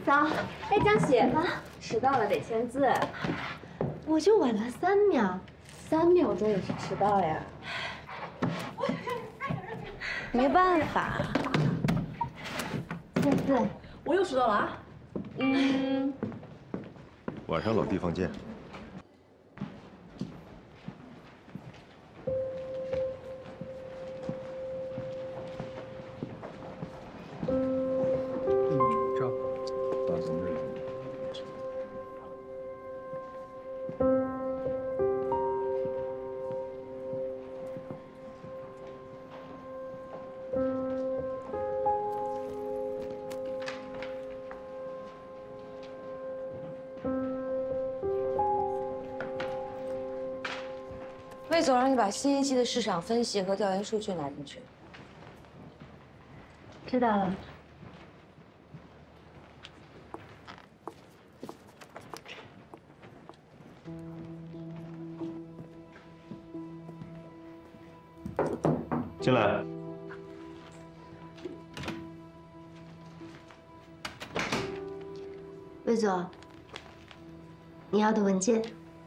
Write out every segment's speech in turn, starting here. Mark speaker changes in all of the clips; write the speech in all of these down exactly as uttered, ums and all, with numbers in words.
Speaker 1: 早，哎，江喜，啊，迟到了得签字。我就晚了三秒，三秒钟也是迟到呀。没办法，签字。我又迟到了啊。嗯。
Speaker 2: 晚上老地方见。
Speaker 3: 魏总让你把新一季的市场分析和调研数据拿进去。
Speaker 1: 知道了。
Speaker 2: 进来。
Speaker 1: 魏总，你要的文件。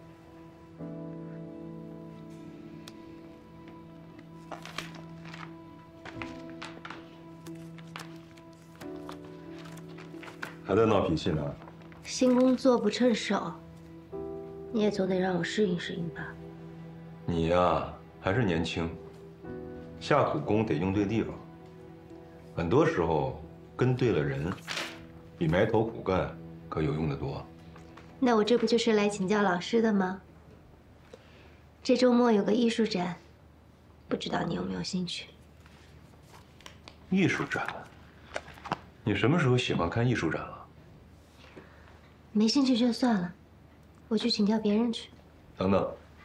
Speaker 2: 还在闹脾气呢？
Speaker 1: 新工作不趁手，你也总得让我适应适应吧。
Speaker 2: 你呀，还是年轻，下苦功得用对地方。很多时候跟对了人，比埋头苦干可有用得多。
Speaker 1: 那我这不就是来请教老师的吗？这周末有个艺术展，不知道你有没有兴趣？
Speaker 2: 艺术展？你什么时候喜欢看艺术展了？
Speaker 1: 没兴趣就算了，我去请教别人去。
Speaker 2: 等等，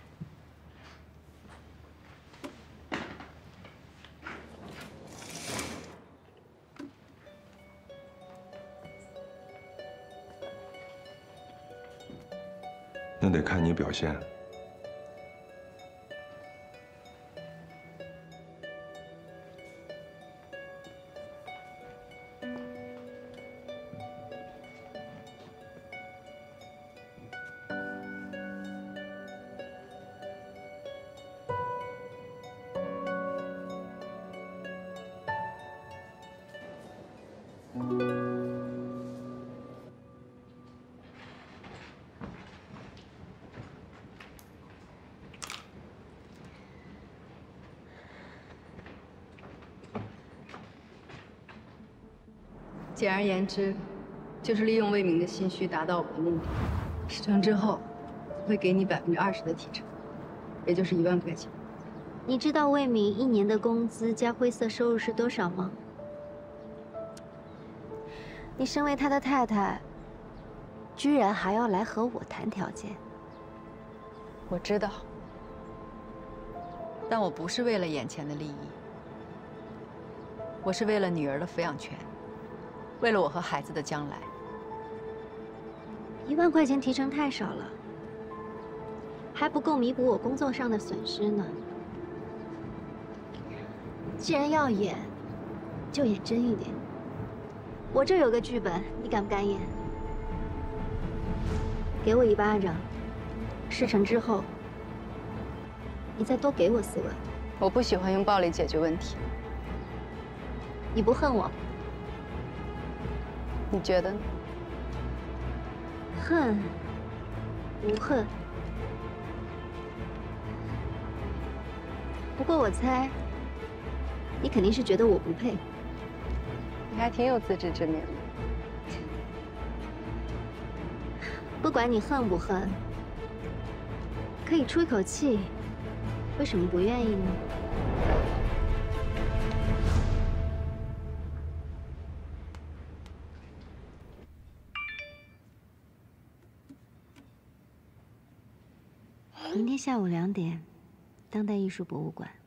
Speaker 2: 那得看你表现。
Speaker 4: 简而言之，就是利用魏明的心虚达到我的目的。事成之后，会给你百分之二十的提成，也就是一万块钱。
Speaker 1: 你知道魏明一年的工资加灰色收入是多少吗？你身为他的太太，居然还要来和我谈条件。
Speaker 4: 我知道，但我不是为了眼前的利益，我是为了女儿的抚养权。 为了我和孩子的将来，
Speaker 1: 一万块钱提成太少了，还不够弥补我工作上的损失呢。既然要演，就演真一点。我这有个剧本，你敢不敢演？给我一巴掌，事成之后，你再多给我四万。
Speaker 4: 我不喜欢用暴力解决问题。
Speaker 1: 你不恨我？
Speaker 4: 你觉得呢？
Speaker 1: 恨，无恨。不过我猜，你肯定是觉得我不配。
Speaker 4: 你还挺有自知之明的。
Speaker 1: 不管你恨不恨，可以出一口气，为什么不愿意呢？ 明天下午两点，当代艺术博物馆。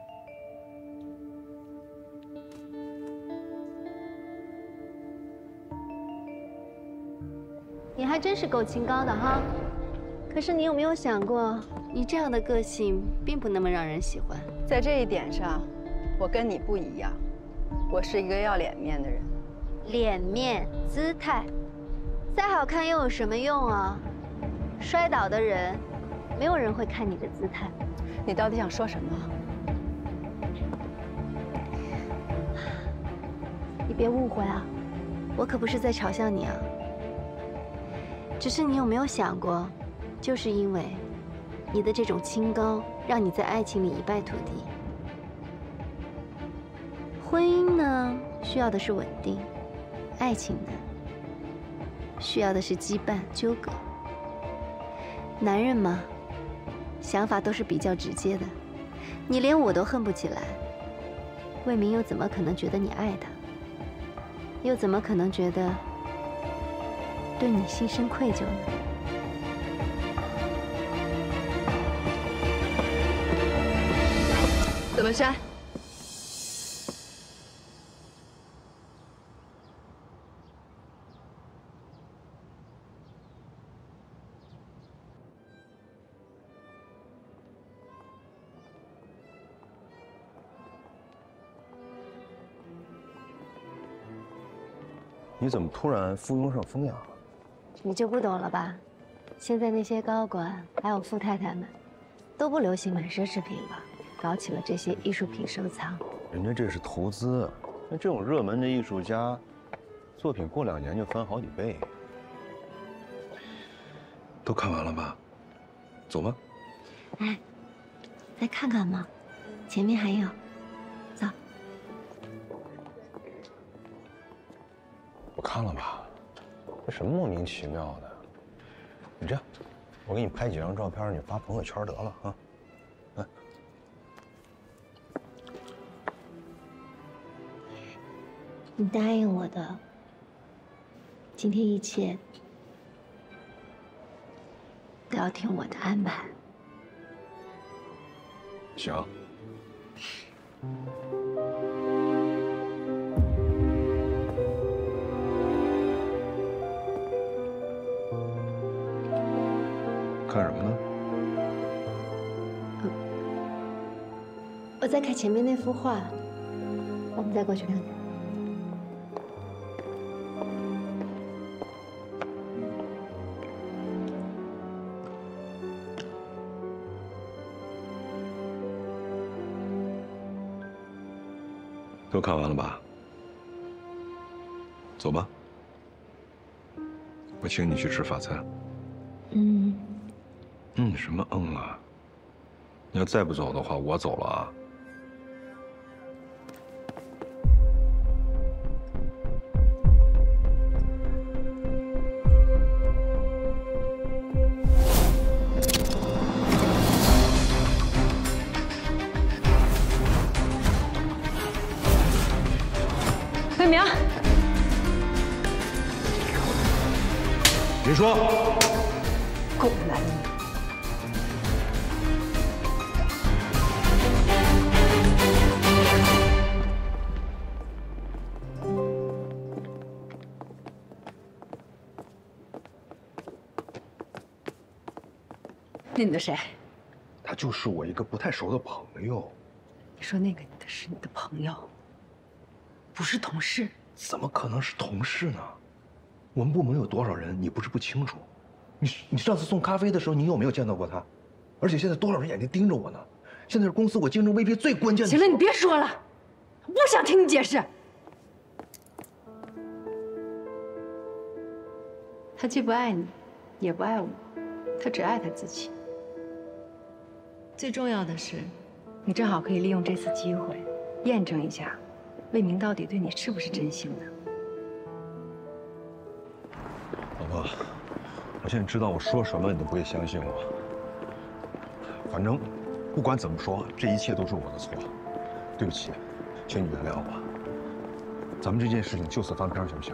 Speaker 1: 你还真是够清高的哈！可是你有没有想过，你这样的个性并不那么让人喜欢。
Speaker 4: 在这一点上，我跟你不一样，我是一个要脸面的人。
Speaker 1: 脸面、姿态， 再好看又有什么用啊？摔倒的人，没有人会看你的姿态。
Speaker 4: 你到底想说什么？
Speaker 1: 你别误会啊，我可不是在嘲笑你啊。只是你有没有想过，就是因为你的这种清高，让你在爱情里一败涂地。婚姻呢，需要的是稳定；爱情呢，需要的是羁绊纠葛。男人嘛，想法都是比较直接的。你连我都恨不起来，魏明又怎么可能觉得你爱他？又怎么可能觉得对你心生愧疚呢？
Speaker 4: 怎么删？
Speaker 5: 你怎么突然附庸上风雅了？
Speaker 1: 你就不懂了吧？现在那些高管还有富太太们，都不流行买奢侈品了，搞起了这些艺术品收藏。
Speaker 5: 人家这是投资，那这种热门的艺术家，作品过两年就翻好几倍。都看完了吧？走吧。
Speaker 1: 哎，再看看嘛，前面还有。走。
Speaker 5: 不看了吧？这什么莫名其妙的？你这样，我给你拍几张照片，你发朋友圈得了啊。来，
Speaker 1: 你答应我的，今天一切都要听我的安排。
Speaker 5: 行。看什么呢？
Speaker 1: 我在看前面那幅画，我们再过去看看。
Speaker 2: 都看完了吧？走吧，我请你去吃法餐。
Speaker 1: 嗯。
Speaker 2: 嗯，什么嗯啊？你要再不走的话，我走了啊。
Speaker 4: 魏明，
Speaker 2: 别说，
Speaker 4: 狗男人！你的谁？
Speaker 5: 他就是我一个不太熟的朋友。
Speaker 4: 你说那个女的是你的朋友，不是同事？
Speaker 5: 怎么可能是同事呢？我们部门有多少人，你不是不清楚。你你上次送咖啡的时候，你有没有见到过他？而且现在多少人眼睛盯着我呢？现在是公司我竞争 V P 最关键的。
Speaker 4: 行了，你别说了，我不想听你解释。他既不爱你，也不爱我，他只爱他自己。最重要的是，你正好可以利用这次机会，验证一下魏明到底对你是不是真心的。
Speaker 5: 老婆，我现在知道我说什么你都不会相信我。反正不管怎么说，这一切都是我的错，对不起，请你原谅我。咱们这件事情就此翻篇，行不行？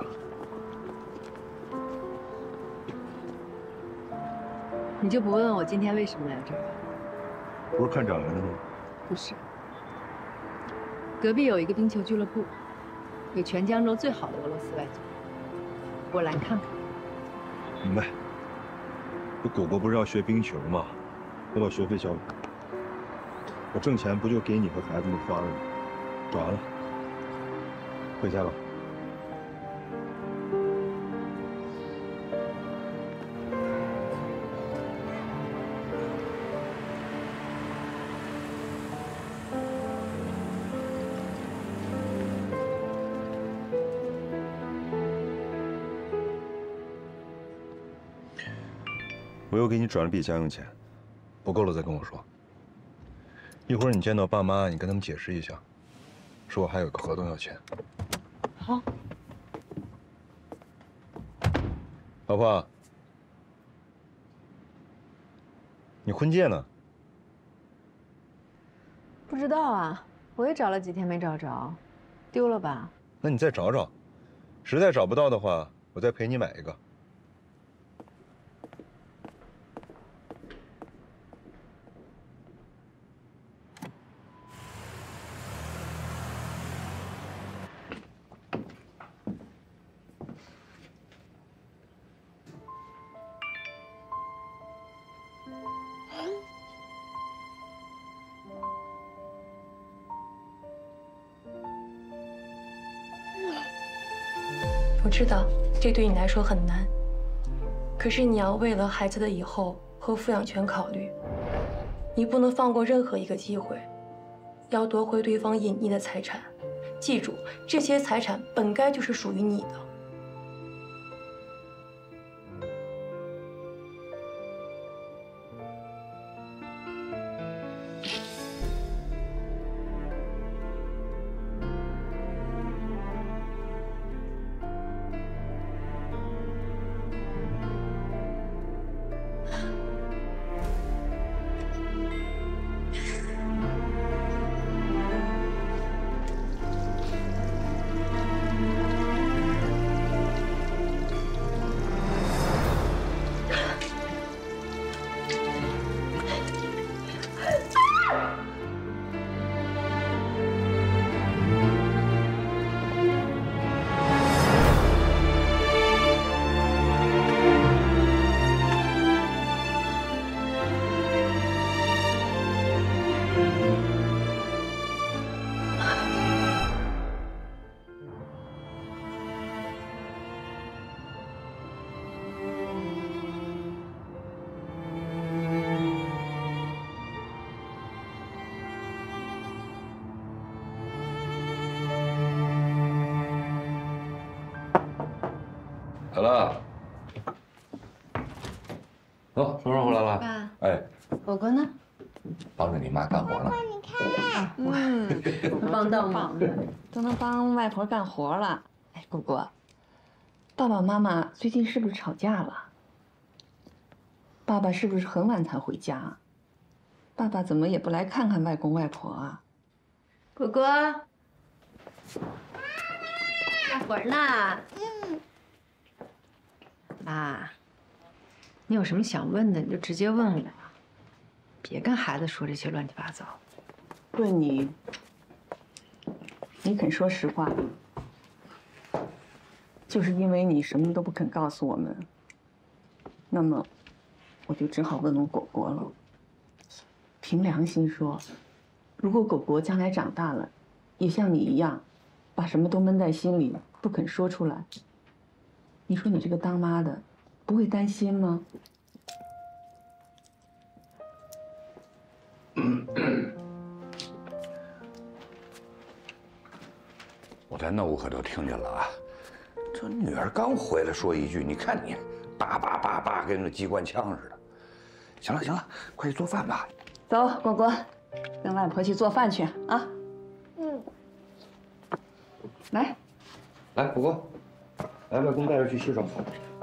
Speaker 4: 你就不问问我今天为什么来这儿？
Speaker 5: 不是看展来的吗？
Speaker 4: 不是。隔壁有一个冰球俱乐部，有全江州最好的俄罗斯外教，我来看看。
Speaker 5: 明白。这狗狗不是要学冰球吗？我把学费交给他，我挣钱不就给你和孩子们花了吗？转完了，回家吧。 我又给你转了笔家用钱，不够了再跟我说。一会儿你见到爸妈，你跟他们解释一下，说我还有个合同要签。
Speaker 4: 好。
Speaker 5: 老婆，你婚戒呢？
Speaker 4: 不知道啊，我也找了几天没找着，丢了吧？
Speaker 5: 那你再找找，实在找不到的话，我再陪你买一个。
Speaker 6: 我知道这对你来说很难，可是你要为了孩子的以后和抚养权考虑，你不能放过任何一个机会，要夺回对方隐匿的财产。记住，这些财产本该就是属于你的。
Speaker 2: 来了，走，爽爽回来了。
Speaker 4: 爸，
Speaker 2: 哎，
Speaker 4: 果果呢？
Speaker 2: 帮着你妈干活呢。
Speaker 4: 嗯，帮倒忙了，
Speaker 7: 都能帮外婆干活了。哎，果果，爸爸妈妈最近是不是吵架了？爸爸是不是很晚才回家？爸爸怎么也不来看看外公外婆啊？
Speaker 4: 果果，大会儿呢。嗯。妈，你有什么想问的，你就直接问我，别跟孩子说这些乱七八糟。
Speaker 7: 问你，你肯说实话，就是因为你什么都不肯告诉我们，那么我就只好问问果果了。凭良心说，如果果果将来长大了，也像你一样，把什么都闷在心里，不肯说出来，你说你这个当妈的不会担心吗？
Speaker 8: 我在那屋可都听见了啊！这女儿刚回来说一句，你看你，叭叭叭叭，跟那机关枪似的。行了行了，快去做饭吧。
Speaker 7: 走，果果，跟外婆去做饭去啊。
Speaker 3: 嗯。
Speaker 7: 来，
Speaker 8: 来，果果，来，外公带着去洗手。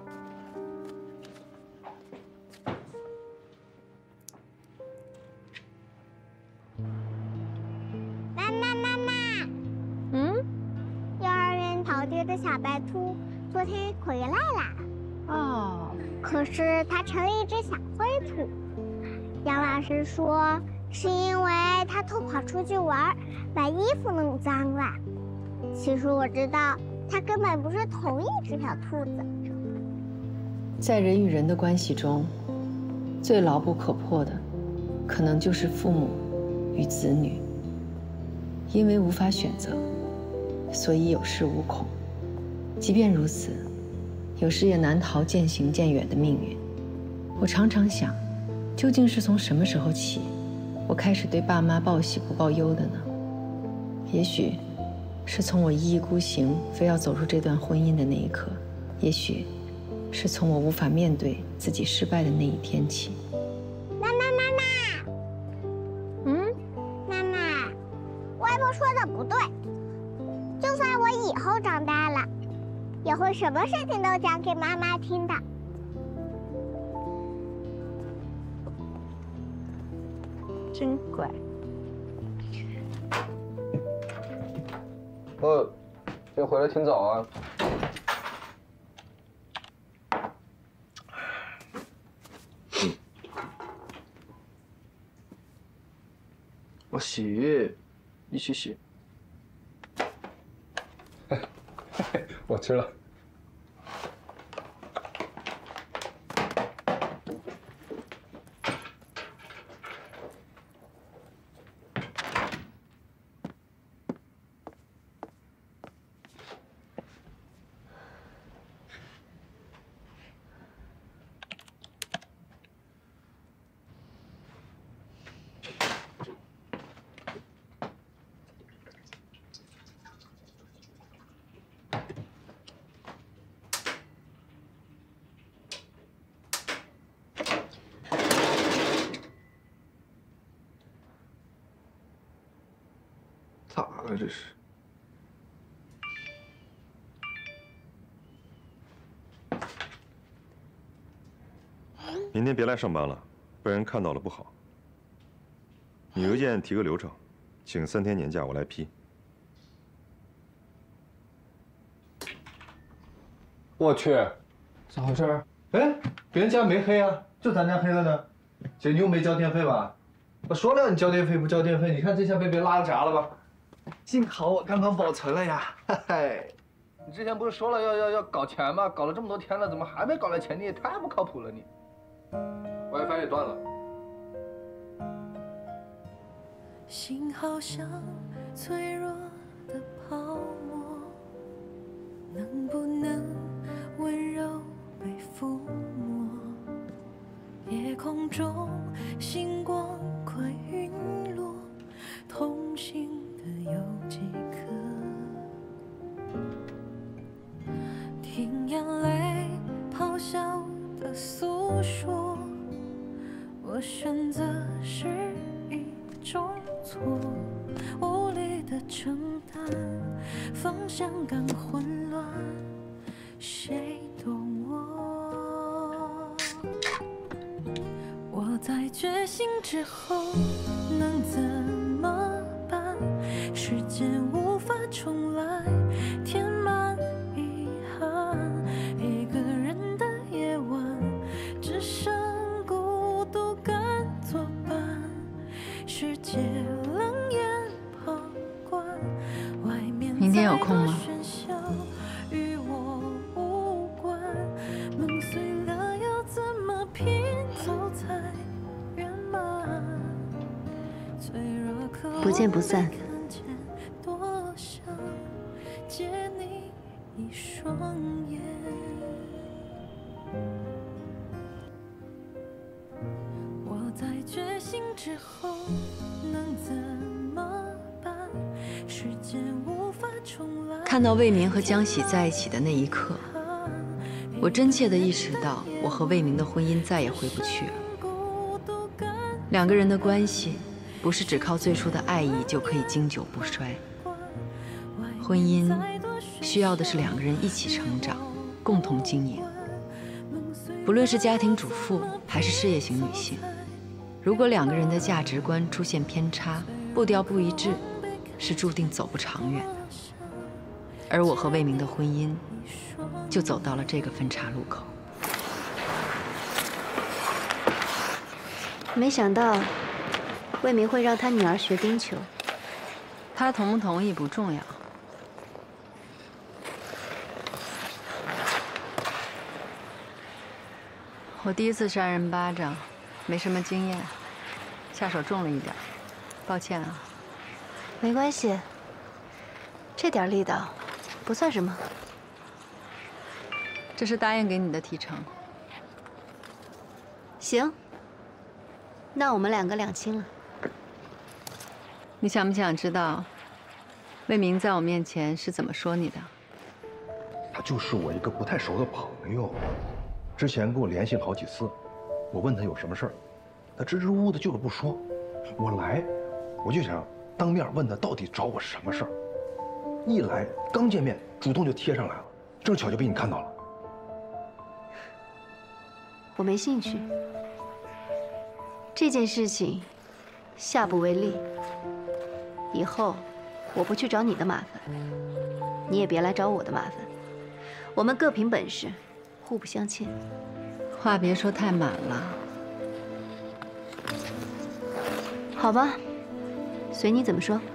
Speaker 9: 妈妈妈妈，
Speaker 4: 嗯，
Speaker 9: 幼儿园逃丢的小白兔昨天回来啦。
Speaker 4: 哦，
Speaker 9: 可是它成了一只小灰兔。杨老师说，是因为它偷跑出去玩，把衣服弄脏了。其实我知道，它根本不是同一只小兔子。
Speaker 4: 在人与人的关系中，最牢不可破的，可能就是父母与子女。因为无法选择，所以有恃无恐。即便如此，有时也难逃渐行渐远的命运。我常常想，究竟是从什么时候起，我开始对爸妈报喜不报忧的呢？也许是从我一意孤行，非要走入这段婚姻的那一刻；也许是从我无法面对自己失败的那一天起。
Speaker 9: 妈妈，妈妈，
Speaker 4: 嗯，
Speaker 9: 妈妈，外婆说的不对。就算我以后长大了，也会什么事情都讲给妈妈听的。
Speaker 4: 真乖。
Speaker 10: 哦，今天回来挺早啊。我洗，一起洗。我吃了。咋了这是？
Speaker 5: 明天别来上班了，被人看到了不好。你邮件提个流程，请三天年假，我来批。
Speaker 10: 我去，咋回事？哎，别人家没黑啊，就咱家黑了呢。姐，你又没交电费吧？我说了你交电费不交电费，你看这下被别拉闸了吧？幸好我刚刚保存了呀，嘿嘿。你之前不是说了要要要搞钱吗？搞了这么多天了，怎么还没搞来钱？你也太不靠谱了你。WiFi 也断了。
Speaker 11: 心好像脆弱的泡沫，能不能温柔被抚摸？夜空中星光快陨落，同行的有几颗？听眼泪咆哮的诉说，我选择是一种错，无力的承担，方向感混乱，谁懂我？我在觉醒之后能怎么办？时间无法重来，填满遗憾。一个人的夜晚，只剩孤独感作伴。世界冷眼旁观，外面
Speaker 4: 明天有空吗？
Speaker 11: 与我无关，梦碎了要怎么拼凑才圆满？脆弱可
Speaker 1: 不见不散。
Speaker 11: 多想借你一双眼。我在觉醒之后能怎么办？时间无法重来。
Speaker 4: 看到魏明和江喜在一起的那一刻，我真切地意识到，我和魏明的婚姻再也回不去了。两个人的关系，不是只靠最初的爱意就可以经久不衰。婚姻需要的是两个人一起成长，共同经营。不论是家庭主妇还是事业型女性，如果两个人的价值观出现偏差，步调不一致，是注定走不长远的。而我和魏明的婚姻，就走到了这个分岔路口。
Speaker 1: 没想到，魏明会让他女儿学冰球。
Speaker 4: 他同不同意不重要。我第一次扇人巴掌，没什么经验，下手重了一点，抱歉啊。
Speaker 1: 没关系，这点力道不算什么。
Speaker 4: 这是答应给你的提成。
Speaker 1: 行，那我们两个两清了。
Speaker 4: 你想不想知道，魏明在我面前是怎么说你的？
Speaker 5: 他就是我一个不太熟的朋友。 之前给我联系了好几次，我问他有什么事儿，他支支吾吾的就是不说。我来，我就想当面问他到底找我什么事儿。一来刚见面，主动就贴上来了，正巧就被你看到了。
Speaker 1: 我没兴趣。这件事情，下不为例。以后，我不去找你的麻烦，你也别来找我的麻烦。我们各凭本事，互不相欠。
Speaker 4: 话别说太满了。
Speaker 1: 好吧，随你怎么说。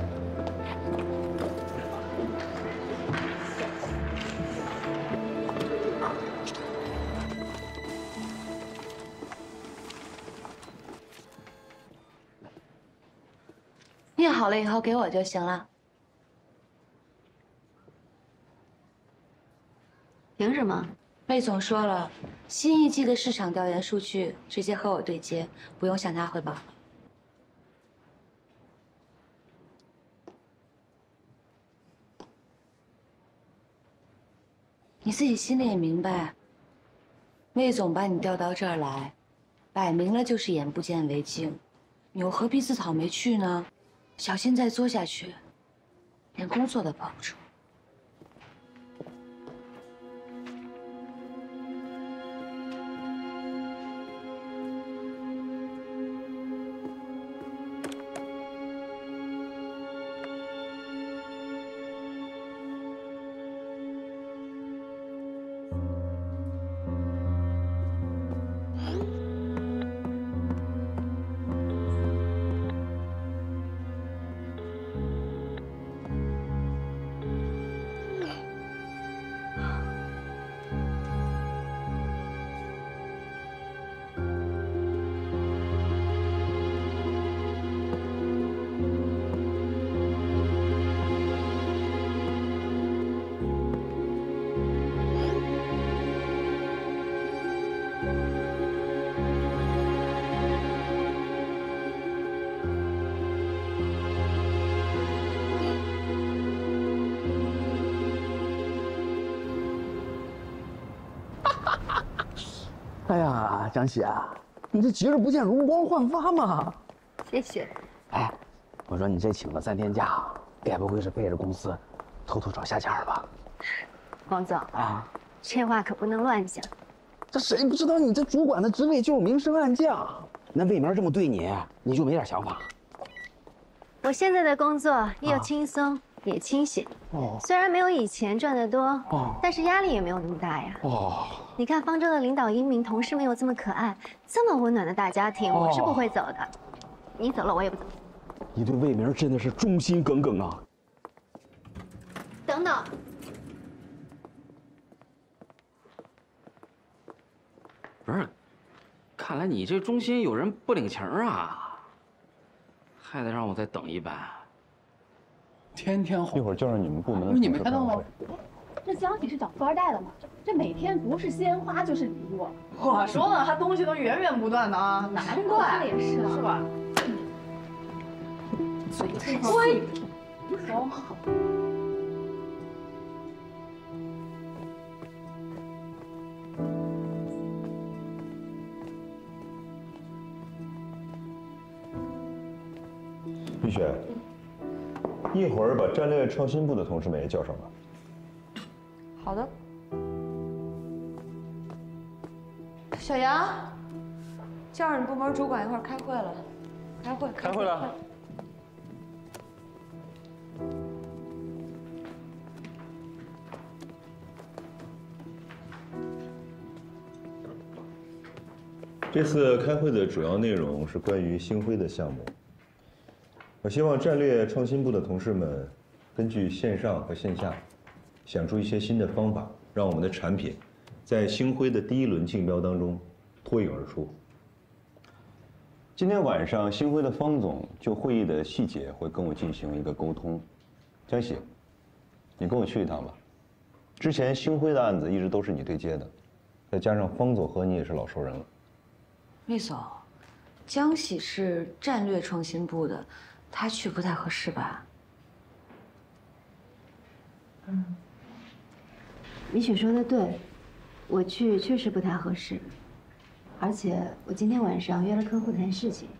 Speaker 3: 印好了以后给我就行了。
Speaker 1: 凭什么？
Speaker 3: 魏总说了，新一季的市场调研数据直接和我对接，不用向他汇报了。你自己心里也明白，魏总把你调到这儿来，摆明了就是眼不见为净，你又何必自讨没趣呢？小心再作下去，连工作都保不住。
Speaker 12: 哎呀，江喜啊，你这节日不见容光焕发嘛！
Speaker 1: 谢谢。
Speaker 12: 哎，我说你这请了三天假，该不会是背着公司偷偷找下家吧？
Speaker 1: 王总
Speaker 12: 啊，
Speaker 1: 这话可不能乱讲。
Speaker 12: 这谁不知道你这主管的职位就是明升暗降？那魏明这么对你，你就没点想法？
Speaker 1: 我现在的工作又轻松、啊、也清闲。哦，虽然没有以前赚得多，哦，但是压力也没有那么大呀。哦。你看方舟的领导英明，同事们又这么可爱，这么温暖的大家庭，我是不会走的。你走了，我也不走。
Speaker 12: 你对魏明真的是忠心耿耿啊！
Speaker 1: 等等，
Speaker 13: 不是，看来你这忠心有人不领情啊，还得让我再等一班。
Speaker 14: 天天
Speaker 5: 一会儿叫上你们部门的同事。
Speaker 14: 你没看到吗？
Speaker 15: 这江喜是找富二代的吗？这每天不是鲜花就是礼物。我说呢，他东西都源源不断的啊，难怪也是是吧？嘴太碎，手好。
Speaker 5: 碧雪，一会儿把战略创新部的同事们也叫上吧。
Speaker 3: 好的。小杨，叫上你部门主管一会儿开会了。开会。
Speaker 13: 开会了。
Speaker 2: 这次开会的主要内容是关于星辉的项目。我希望战略创新部的同事们根据线上和线下，想出一些新的方法，让我们的产品在星辉的第一轮竞标当中脱颖而出。今天晚上，星辉的方总就会议的细节会跟我进行一个沟通。江喜，你跟我去一趟吧。之前星辉的案子一直都是你对接的，再加上方总和你也是老熟人了。
Speaker 3: 魏总，江喜是战略创新部的，他去不太合适吧？
Speaker 1: 嗯，李雪说的对， 我去确实不太合适，而且我今天晚上约了客户谈事情。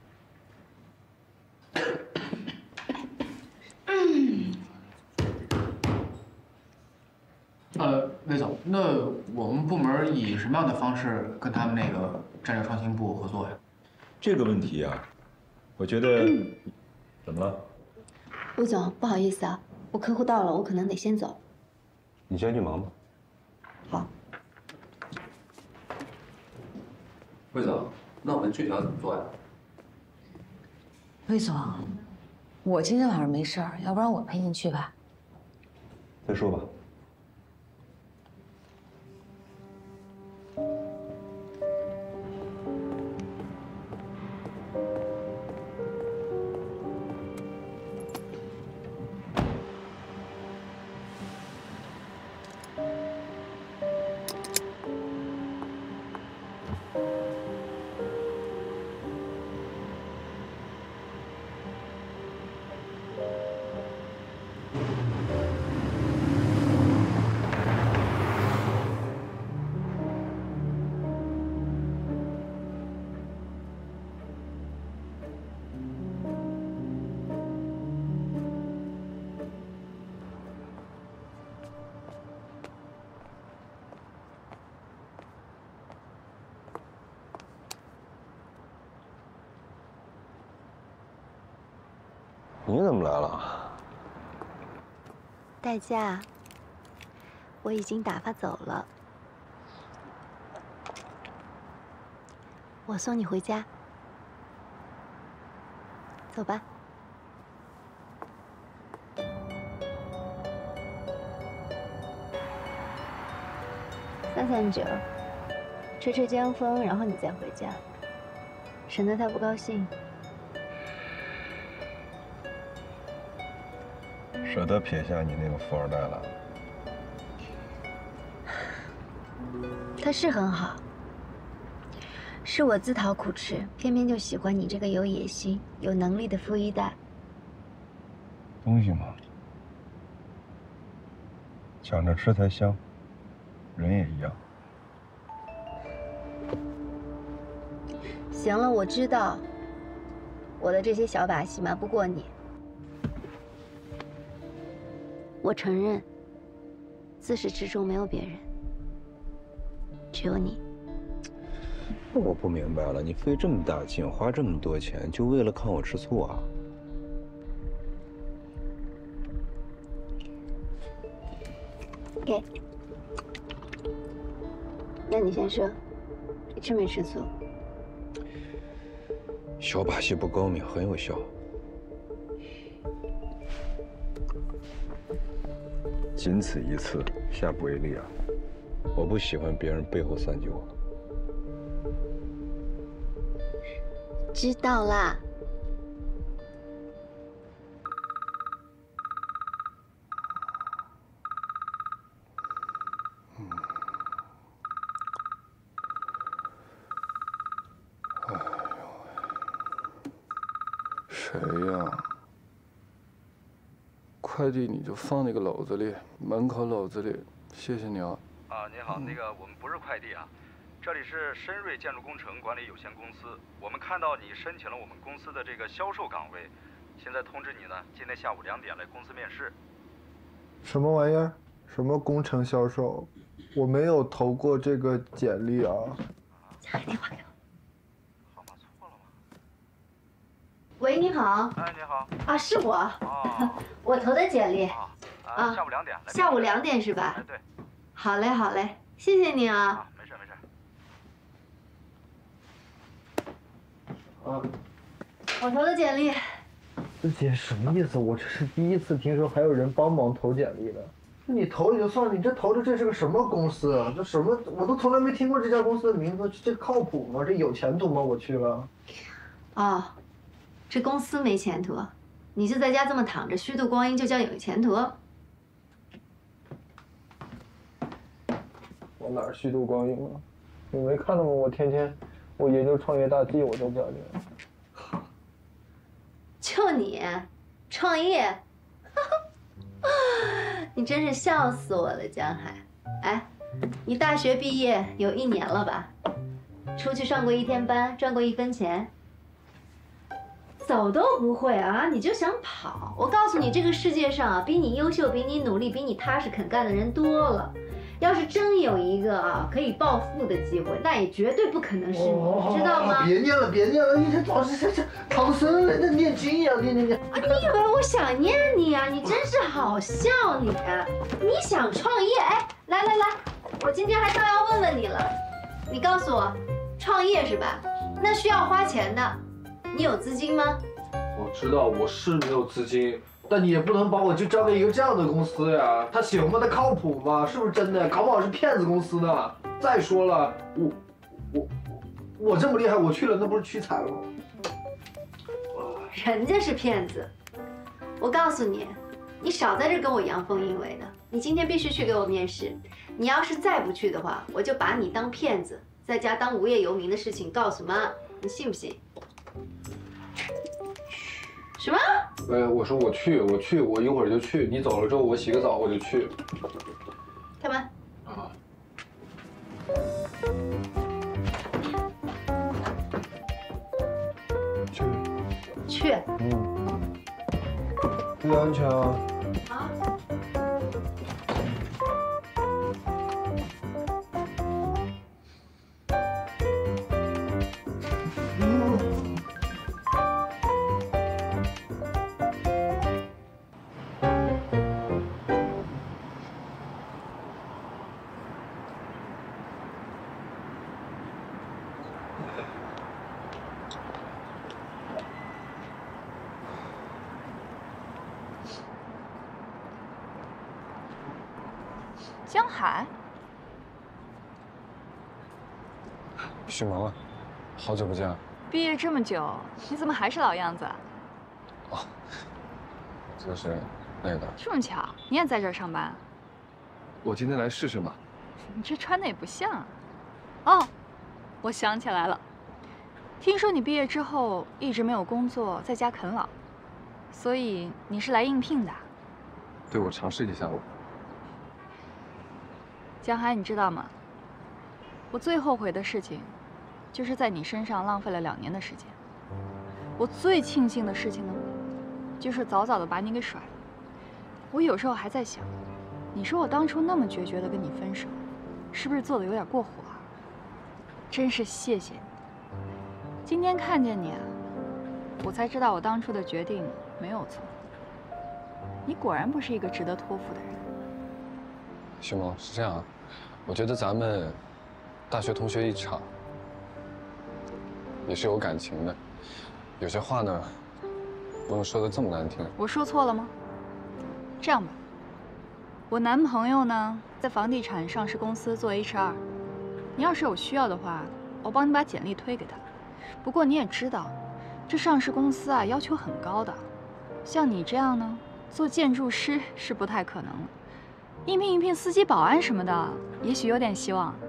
Speaker 16: 呃，魏总，那我们部门以什么样的方式跟他们那个战略创新部合作呀？
Speaker 2: 这个问题啊，我觉得，怎么了？
Speaker 1: 魏总，不好意思啊，我客户到了，我可能得先走。
Speaker 5: 你先去忙吧。
Speaker 1: 好。
Speaker 13: 魏总，那我们具体要怎么做呀？
Speaker 3: 魏总，我今天晚上没事儿，要不然我陪您去吧。
Speaker 5: 再说吧。你怎么来了？
Speaker 1: 代驾，我已经打发走了。我送你回家，走吧。散散酒，吹吹江风，然后你再回家，省得他不高兴。
Speaker 5: 舍得撇下你那个富二代了？
Speaker 1: 他是很好，是我自讨苦吃，偏偏就喜欢你这个有野心、有能力的富一代。
Speaker 5: 东西嘛，抢着吃才香，人也一样。
Speaker 1: 行了，我知道，我的这些小把戏瞒不过你。我承认，自始至终没有别人，只有你。
Speaker 5: 我不明白了，你费这么大劲，花这么多钱，就为了看我吃醋啊？
Speaker 1: 给。那你先说，你吃没吃醋？
Speaker 5: 小把戏不高明，很有效。仅此一次，下不为例啊！我不喜欢别人背后算计我。
Speaker 1: 知道啦。
Speaker 10: 嗯。哎呦，谁呀？快递你就放那个篓子里，门口篓子里，谢谢你啊。
Speaker 17: 啊，您好，那个我们不是快递啊，这里是深瑞建筑工程管理有限公司，我们看到你申请了我们公司的这个销售岗位，现在通知你呢，今天下午两点来公司面试。
Speaker 10: 什么玩意儿？什么工程销售？我没有投过这个简历啊。
Speaker 1: 打个电话给我。号码错了吗？喂，你好。
Speaker 17: 哎，你好。
Speaker 1: 啊，是我。
Speaker 17: 哦。
Speaker 1: 我投的简历。
Speaker 17: 啊。啊。下午两点。
Speaker 1: 下午两点是吧？
Speaker 17: 哎，对。
Speaker 1: 好嘞，好嘞，谢谢你啊。
Speaker 17: 啊，没事没事。
Speaker 10: 啊。
Speaker 1: 我投的简历。
Speaker 10: 姐，什么意思？我这是第一次听说还有人帮忙投简历的。你投了就算了，你这投的这是个什么公司啊？这什么？我都从来没听过这家公司的名字，这靠谱吗？这有前途吗？我去了。
Speaker 1: 哦，这公司没前途，你就在家这么躺着虚度光阴，就叫有前途？
Speaker 10: 我哪儿虚度光阴了？你没看到吗？我天天我研究创业大计，我都不了解。
Speaker 1: 就你，创业，你真是笑死我了，江海。哎， 你大学毕业有一年了吧？出去上过一天班，赚过一分钱？走都不会啊，你就想跑？我告诉你，这个世界上啊，比你优秀、比你努力、比你踏实肯干的人多了。要是真有一个啊可以暴富的机会，那也绝对不可能是你，
Speaker 10: 哦、
Speaker 1: 知道吗？
Speaker 10: 别念了，别念了，你这老是这这唐僧那念经一样念念念。
Speaker 1: 啊，你以为我想念你啊？你真是好笑你！你想创业？哎，来来来，我今天还倒要问问你了，你告诉我，创业是吧？那需要花钱的，你有资金吗？
Speaker 10: 我知道我是没有资金。但你也不能把我就交给一个这样的公司呀，他行吗？他靠谱吗？是不是真的？搞不好是骗子公司呢。再说了，我我我这么厉害，我去了那不是屈才了吗？
Speaker 1: 人家是骗子，我告诉你，你少在这跟我阳奉阴违的。你今天必须去给我面试，你要是再不去的话，我就把你当骗子，在家当无业游民的事情告诉妈，你信不信？什么？
Speaker 10: 呃，我说我去，我去，我一会儿就去。你走了之后，我洗个澡，我就去。
Speaker 1: 开门。
Speaker 10: 啊。去。
Speaker 1: 去。
Speaker 10: 嗯。注意安全啊。
Speaker 1: 好。
Speaker 18: 江海，
Speaker 5: 许萌啊，好久不见。
Speaker 18: 毕业这么久，你怎么还是老样子啊？
Speaker 5: 哦，就是那个。
Speaker 18: 这么巧，你也在这儿上班？
Speaker 5: 我今天来试试嘛。
Speaker 18: 你这穿的也不像啊。哦，我想起来了，听说你毕业之后一直没有工作，在家啃老，所以你是来应聘的？
Speaker 5: 对，我尝试一下我。
Speaker 18: 江海，你知道吗？我最后悔的事情，就是在你身上浪费了两年的时间。我最庆幸的事情呢，就是早早的把你给甩了。我有时候还在想，你说我当初那么决绝的跟你分手，是不是做的有点过火啊？真是谢谢你。今天看见你啊，我才知道我当初的决定没有错。你果然不是一个值得托付的人。
Speaker 5: 许萌，是这样啊，我觉得咱们大学同学一场，也是有感情的，有些话呢，不用说的这么难听。
Speaker 18: 我说错了吗？这样吧，我男朋友呢，在房地产上市公司做 H R， 你要是有需要的话，我帮你把简历推给他。不过你也知道，这上市公司啊要求很高的，像你这样呢，做建筑师是不太可能的。应聘应聘司机、保安什么的，也许有点希望。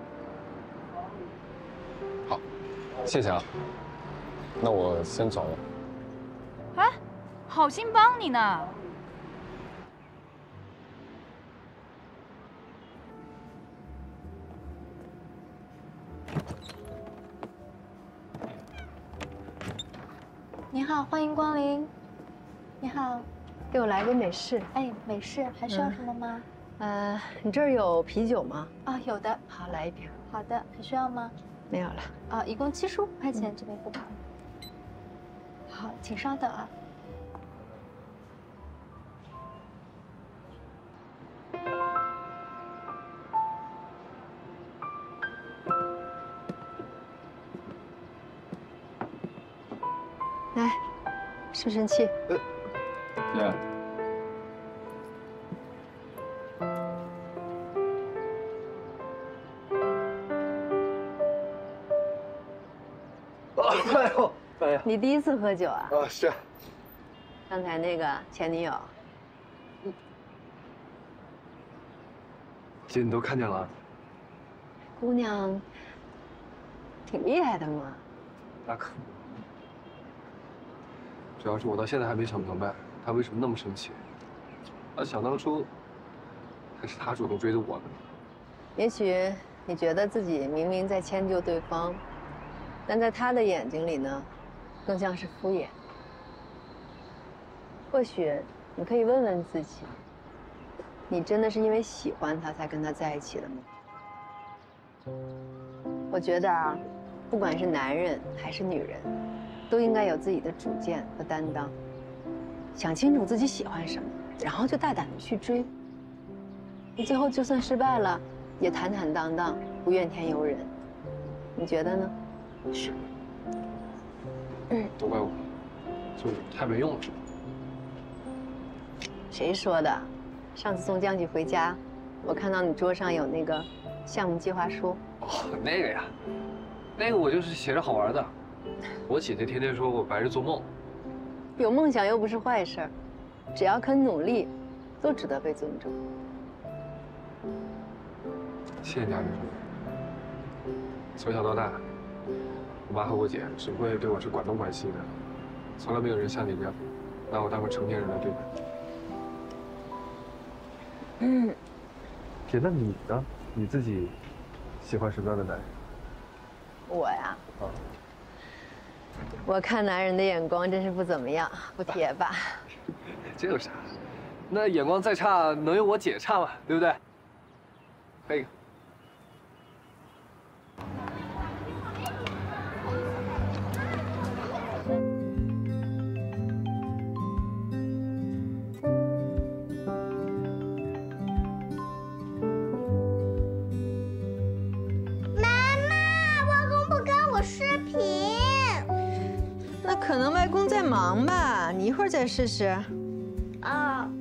Speaker 5: 好，谢谢啊。那我先走了。
Speaker 18: 哎，好心帮你呢。
Speaker 1: 你好，欢迎光临。你好。
Speaker 4: 给我来个美式。
Speaker 1: 哎，美式还需要什么吗？
Speaker 4: 嗯、呃，你这儿有啤酒吗？
Speaker 1: 啊，有的。
Speaker 4: 好，来一瓶。
Speaker 1: 好的，还需要吗？
Speaker 4: 没有了。
Speaker 1: 啊，一共七十五块钱，这边付款。好，请稍等啊。
Speaker 4: 来，生生气。
Speaker 10: 呃姐。哎呦，哎呀！
Speaker 4: 你第一次喝酒啊？
Speaker 10: 啊，是。
Speaker 4: 刚才那个前女友。
Speaker 10: 姐，你都看见了？
Speaker 4: 姑娘挺厉害的嘛。
Speaker 10: 那可不。主要是我到现在还没想明白，他为什么那么生气。啊，想当初，还是他主动追的我呢。
Speaker 4: 也许你觉得自己明明在迁就对方，但在他的眼睛里呢，更像是敷衍。或许你可以问问自己，你真的是因为喜欢他才跟他在一起的吗？我觉得啊，不管是男人还是女人，都应该有自己的主见和担当，想清楚自己喜欢什么，然后就大胆的去追。你最后就算失败了，也坦坦荡荡，不怨天尤人。你觉得呢？
Speaker 19: 是。嗯，都怪我，就太没用了。
Speaker 4: 谁说的？上次送江喜回家，我看到你桌上有那个项目计划书。
Speaker 19: 哦，那个呀，那个我就是写着好玩的。我姐姐天天说我白日做梦。
Speaker 4: 有梦想又不是坏事儿，只要肯努力，都值得被尊重。
Speaker 19: 谢谢你啊，林叔。从小到大，我妈和我姐只会对我是管东管西的，从来没有人像你这样拿我当个成年人来对待。
Speaker 4: 嗯。
Speaker 10: 姐，那你呢？你自己喜欢什么样的男人？
Speaker 4: 我呀，
Speaker 10: 啊，
Speaker 4: 我看男人的眼光真是不怎么样，不铁吧？
Speaker 19: 这有啥？那眼光再差，能有我姐差吗？对不对？喝一个。
Speaker 4: 可能外公在忙吧，你一会儿再试试。
Speaker 9: 啊。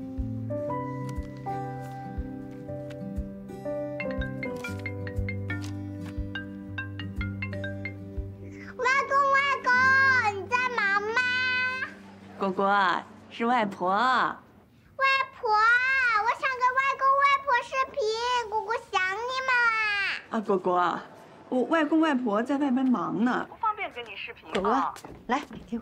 Speaker 9: 外公，外公，你在忙吗？
Speaker 7: 果果，是外婆。
Speaker 9: 外婆，我想跟外公外婆视频，果果想你们啦。
Speaker 7: 啊，果果，我外公外婆在外面忙呢。
Speaker 15: 跟你视频。
Speaker 4: 果果，来，听我。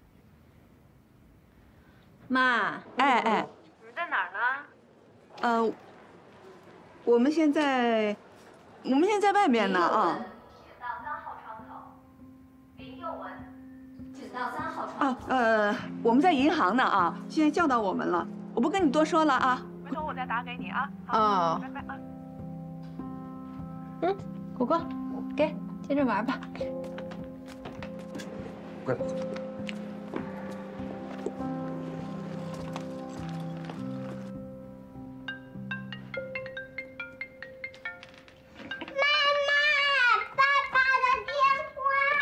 Speaker 4: 妈，
Speaker 7: 哎哎，
Speaker 15: 你在哪儿呢？
Speaker 7: 呃，我们现在，我们现在在外面呢啊。
Speaker 18: 请到三号窗口。林佑文，请到三号窗口。
Speaker 7: 啊呃，我们在银行呢啊，现在叫到我们了，我不跟你多说了啊。
Speaker 15: 回头我再打给你啊。
Speaker 4: 哦。
Speaker 15: 拜拜啊。
Speaker 4: 嗯，果果，给，接着玩吧。
Speaker 8: 乖。
Speaker 9: 妈妈，爸爸的电话。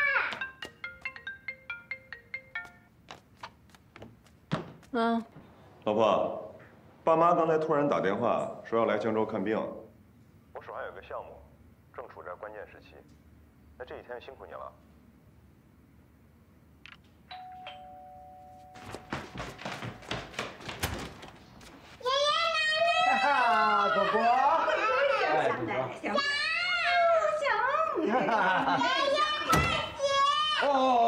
Speaker 4: 嗯。
Speaker 2: 老婆，爸妈刚才突然打电话说要来江州看病，我手上有个项目，正处在关键时期，那这几天辛苦你了。
Speaker 12: 啊，果果，
Speaker 7: 哎，果果，想，想，
Speaker 12: 哦，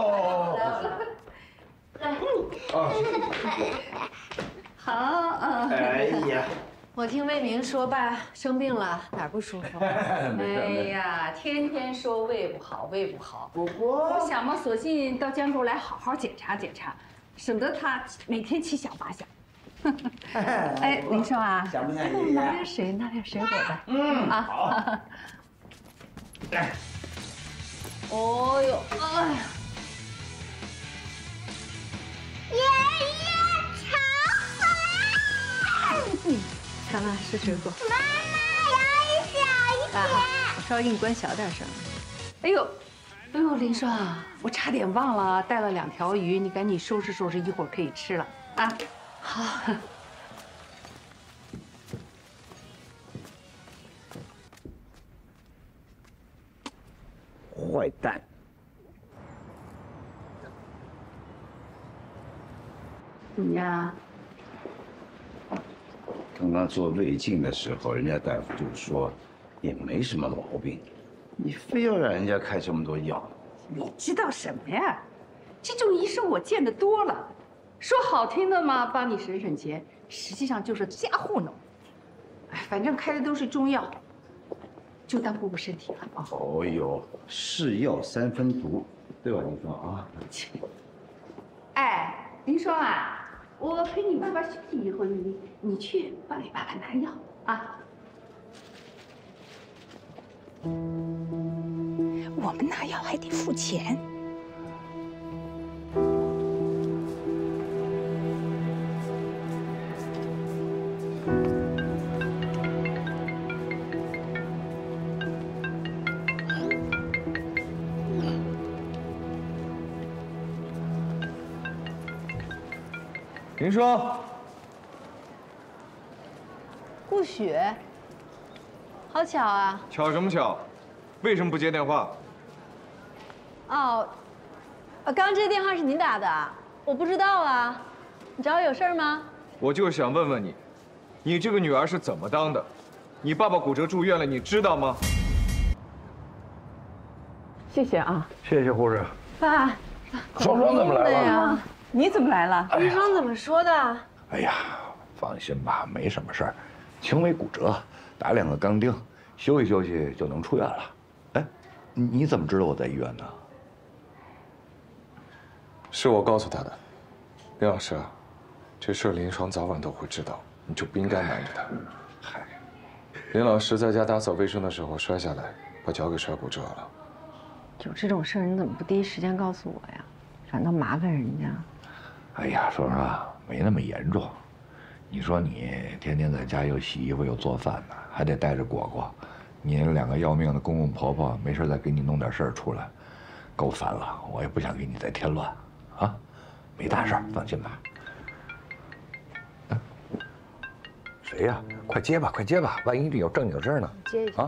Speaker 7: 哦，好啊。
Speaker 12: 哎呀，
Speaker 4: 我听魏明说爸生病了，哪儿不舒服？
Speaker 20: 哎呀，天天说胃不好，胃不好。
Speaker 12: 果果，
Speaker 20: 我想嘛，索性到江州来好好检查检查，省得他每天七想八想。哎，林少啊，
Speaker 12: 想不想爷爷？
Speaker 20: 拿点水，拿点水果吧。
Speaker 12: 嗯，
Speaker 20: 啊。
Speaker 12: 好。来。
Speaker 20: 哦呦，哎呀！
Speaker 9: 爷爷常回来。
Speaker 20: 嗯，看吧，吃水果。
Speaker 9: 妈妈，摇一小一点。
Speaker 20: 我稍微给你关小点声。哎呦，哎呦，林少啊，我差点忘了带了两条鱼，你赶紧收拾收拾，一会儿可以吃了啊。好。
Speaker 12: 坏蛋！
Speaker 20: 怎么样？
Speaker 8: 刚刚做胃镜的时候，人家大夫就说也没什么毛病，你非要让人家开这么多药。
Speaker 20: 你知道什么呀？这种医生我见得多了，说好听的嘛，帮你省省钱，实际上就是瞎糊弄。哎，反正开的都是中药。 就当补补身体了。
Speaker 8: 哦呦，是药三分毒，对吧，林双啊？
Speaker 20: 哎，林双啊，我陪你爸爸休息一会儿，你你去帮你爸爸拿药啊。
Speaker 21: 我们拿药还得付钱。
Speaker 10: 林双，
Speaker 15: 顾雪，好巧啊！
Speaker 10: 巧什么巧？为什么不接电话？
Speaker 15: 哦，呃，刚刚这个电话是您打的，我不知道啊。你找我有事儿吗？
Speaker 10: 我就想问问你，你这个女儿是怎么当的？你爸爸骨折住院了，你知道吗？
Speaker 7: 谢谢啊，
Speaker 8: 谢谢护士。
Speaker 7: 爸，
Speaker 8: 双双怎么来了？
Speaker 7: 你怎么来了？
Speaker 15: 林双怎么说的？
Speaker 8: 哎呀，放心吧，没什么事儿，轻微骨折，打两个钢钉，休息休息就能出院了。哎，你怎么知道我在医院呢？
Speaker 19: 是我告诉他的。林老师，这事儿林双早晚都会知道，你就不应该瞒着他。
Speaker 8: 嗨，
Speaker 19: 林老师在家打扫卫生的时候摔下来，把脚给摔骨折了。
Speaker 4: 有这种事儿，你怎么不第一时间告诉我呀？反倒麻烦人家。
Speaker 8: 哎呀，说实话，没那么严重。你说你天天在家又洗衣服又做饭呢，还得带着果果，你那两个要命的公公婆婆没事再给你弄点事儿出来，够烦了。我也不想给你再添乱，啊，没大事儿，放心吧。啊、谁呀？快接吧，快接吧，万一有正经事儿呢？
Speaker 15: 接一下。
Speaker 8: 啊。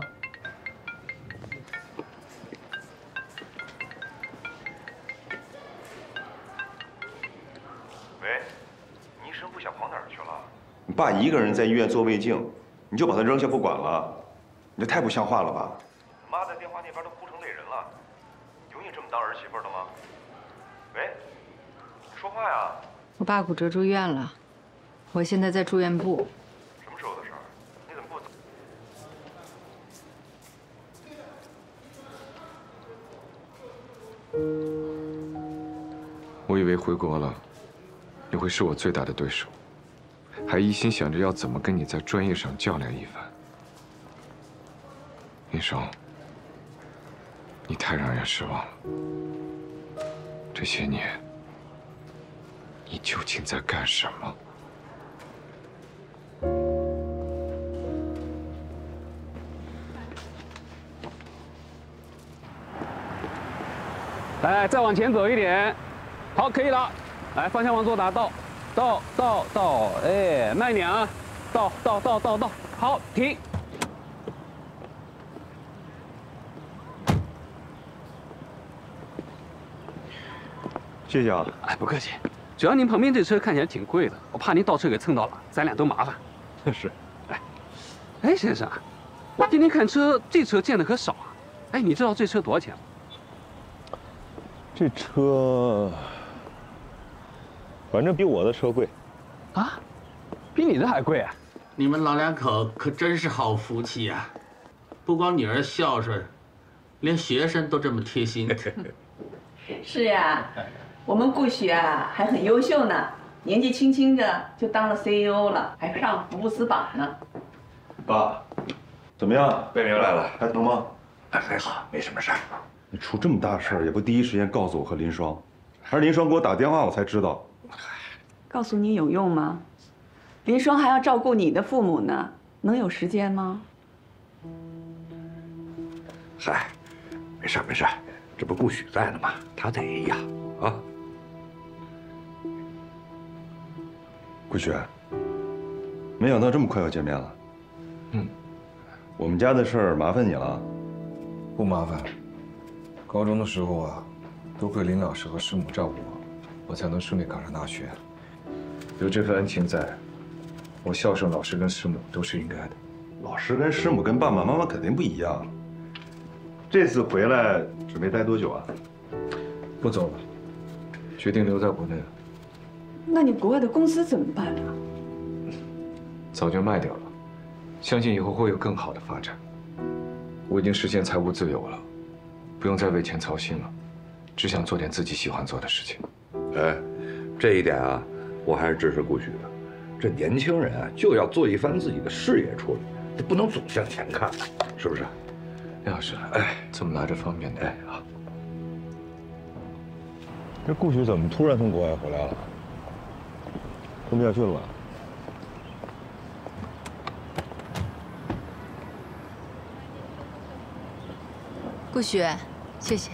Speaker 2: 你爸一个人在医院做胃镜，你就把他扔下不管了，你这太不像话了吧？妈在电话那边都哭成泪人了，有你这么当儿媳妇的吗？喂，你说话呀！
Speaker 4: 我爸骨折住院了，我现在在住院部。
Speaker 2: 什么时候的事儿？你怎么给我？
Speaker 19: 我以为回国了，你会是我最大的对手，还一心想着要怎么跟你在专业上较量一番。林双，你太让人失望了。这些年，你究竟在干什么？
Speaker 22: 来，再往前走一点，好，可以了。来，方向往左打，到，到，到，到，哎，慢一点啊，到，到，到，到，到，好，停。
Speaker 2: 谢谢啊。
Speaker 22: 哎，不客气。主要您旁边这车看起来挺贵的，我怕您倒车给蹭到了，咱俩都麻烦。
Speaker 2: 是。
Speaker 22: 哎，哎，先生，我今天看车，这车见的可少啊。哎，你知道这车多少钱吗？
Speaker 5: 这车，反正比我的车贵。
Speaker 22: 啊，比你的还贵啊！
Speaker 23: 你们老两口可真是好福气呀！不光女儿孝顺，连学生都这么贴心。
Speaker 7: 是呀，我们顾许啊还很优秀呢，年纪轻轻的就当了 C E O 了，还上福布斯榜呢。
Speaker 2: 爸，怎么样？
Speaker 8: 贝明来了，
Speaker 2: 还疼吗？
Speaker 8: 哎，还好，没什么事儿。
Speaker 2: 你出这么大事儿也不第一时间告诉我和林双，还是林双给我打电话我才知道。
Speaker 7: 告诉你有用吗？林双还要照顾你的父母呢，能有时间吗？
Speaker 8: 嗨，没事没事，这不顾许在呢吗？他得呀，啊。
Speaker 2: 顾许，没想到这么快要见面了。
Speaker 19: 嗯，
Speaker 2: 我们家的事儿麻烦你了。
Speaker 19: 不麻烦。高中的时候啊，多亏林老师和师母照顾我，我才能顺利考上大学。有这份恩情在，我孝顺老师跟师母都是应该的。
Speaker 2: 老师跟师母跟爸爸妈妈肯定不一样。这次回来准备待多久啊？
Speaker 19: 不走了，决定留在国内了。
Speaker 7: 那你国外的公司怎么办啊？
Speaker 19: 早就卖掉了，相信以后会有更好的发展。 我已经实现财务自由了，不用再为钱操心了，只想做点自己喜欢做的事情。
Speaker 8: 哎，这一点啊，我还是支持顾许的。这年轻人啊，就要做一番自己的事业出来，不能总向前看，是不是？
Speaker 19: 林老师，哎，这么拿着方便点啊。这顾许怎么突然从国外回来了？混不下去了？
Speaker 18: 顾许，谢谢。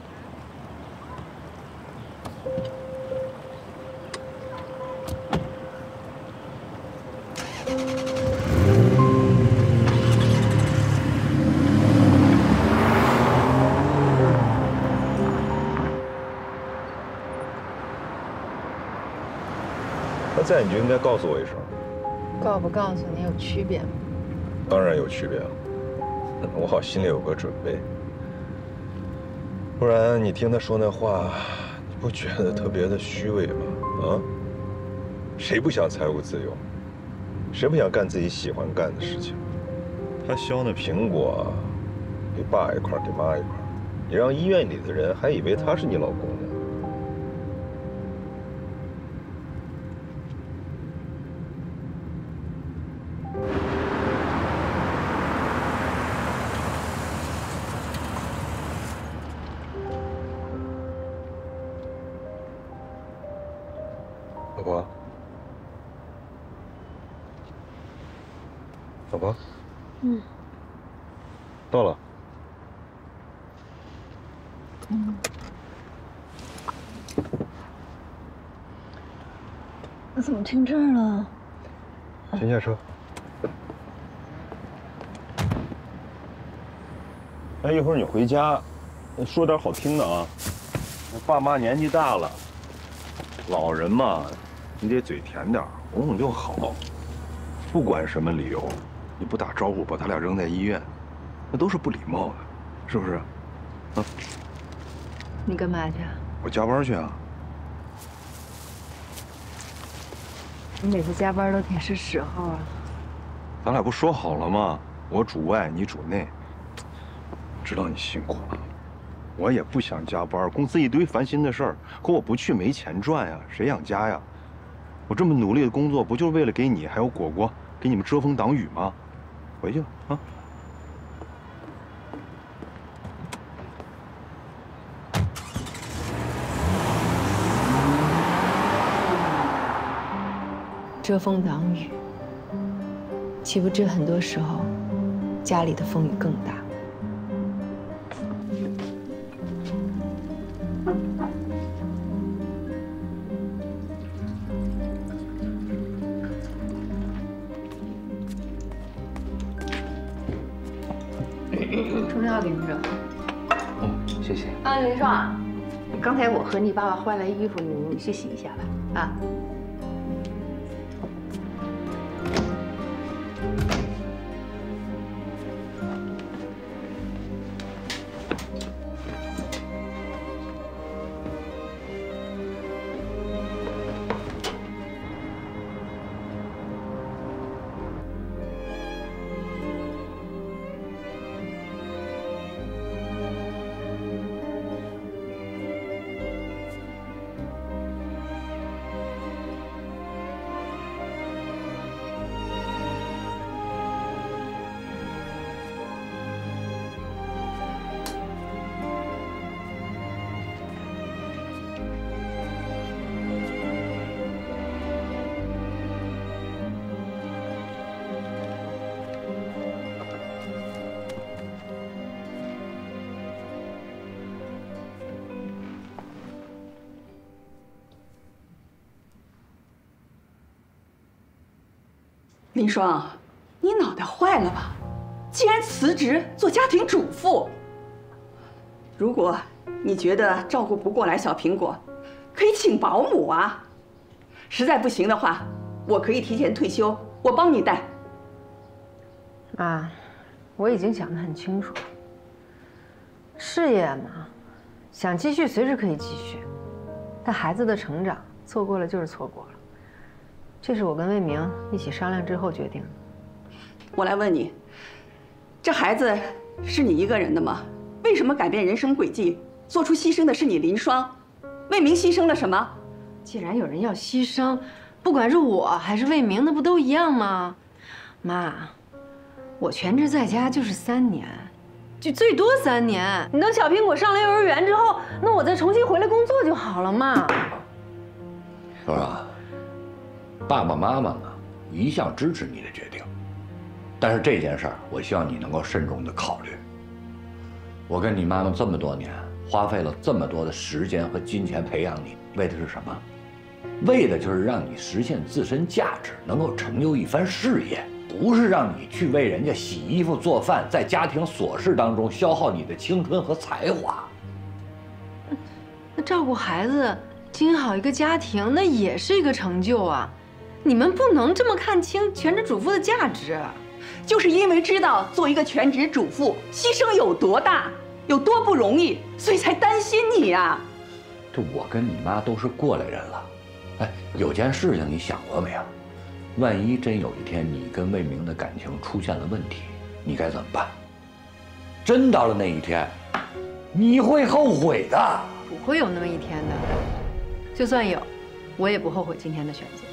Speaker 19: 他在你就应该告诉我一声。
Speaker 4: 告不告诉你有区别吗？
Speaker 19: 当然有区别了，我好心里有个准备。不然你听他说那话，你不觉得特别的虚伪吗？啊？谁不想财务自由？谁不想干自己喜欢干的事情？他削那苹果，给爸一块，给妈一块，你让医院里的人还以为他是你老公呢。老婆，老婆，
Speaker 1: 嗯，
Speaker 19: 到了。
Speaker 1: 嗯，我怎么停这儿了？
Speaker 19: 先下车。哎，一会儿你回家，说点好听的啊。爸妈年纪大了，老人嘛。你得嘴甜点，哄哄就好。不管什么理由，你不打招呼把他俩扔在医院，那都是不礼貌的，是不是？啊？
Speaker 4: 你干嘛去啊？
Speaker 19: 我加班去啊。
Speaker 4: 你每次加班都挺是时候啊。
Speaker 19: 咱俩不说好了吗？我主外，你主内。知道你辛苦了，我也不想加班，公司一堆烦心的事儿，可我不去没钱赚呀，谁养家呀？我这么努力的工作，不就是为了给你还有果果给你们遮风挡雨吗？回去了啊！
Speaker 4: 遮风挡雨，岂不知很多时候家里的风雨更大。中药给你热。
Speaker 13: 嗯，谢谢。
Speaker 20: 啊，林爽，刚才我和你爸爸换了衣服，你你去洗一下吧。啊。
Speaker 21: 林双，你脑袋坏了吧？竟然辞职做家庭主妇。如果你觉得照顾不过来小苹果，可以请保姆啊。实在不行的话，我可以提前退休，我帮你带。
Speaker 4: 妈，我已经想得很清楚了。事业嘛，想继续随时可以继续，但孩子的成长错过了就是错过了。这是我跟魏明一起商量之后决定的。
Speaker 21: 我来问你，这孩子是你一个人的吗？为什么改变人生轨迹，做出牺牲的是你林双？魏明牺牲了什么？
Speaker 4: 既然有人要牺牲，不管是我还是魏明，那不都一样吗？妈，我全职在家就是三年，就最多三年。你等小苹果上了幼儿园之后，那我再重新回来工作就好了嘛。
Speaker 8: 是吧？爸爸妈妈呢，一向支持你的决定，但是这件事儿，我希望你能够慎重的考虑。我跟你妈妈这么多年，花费了这么多的时间和金钱培养你，为的是什么？为的就是让你实现自身价值，能够成就一番事业，不是让你去为人家洗衣服做饭，在家庭琐事当中消耗你的青春和才华。
Speaker 4: 那照顾孩子，经营好一个家庭，那也是一个成就啊！你们不能这么看清全职主妇的价值。
Speaker 21: 就是因为知道做一个全职主妇牺牲有多大，有多不容易，所以才担心你呀。
Speaker 8: 这我跟你妈都是过来人了，哎，有件事情你想过没有？万一真有一天你跟魏明的感情出现了问题，你该怎么办？真到了那一天，你会后悔的。
Speaker 4: 不会有那么一天的，就算有，我也不后悔今天的选择。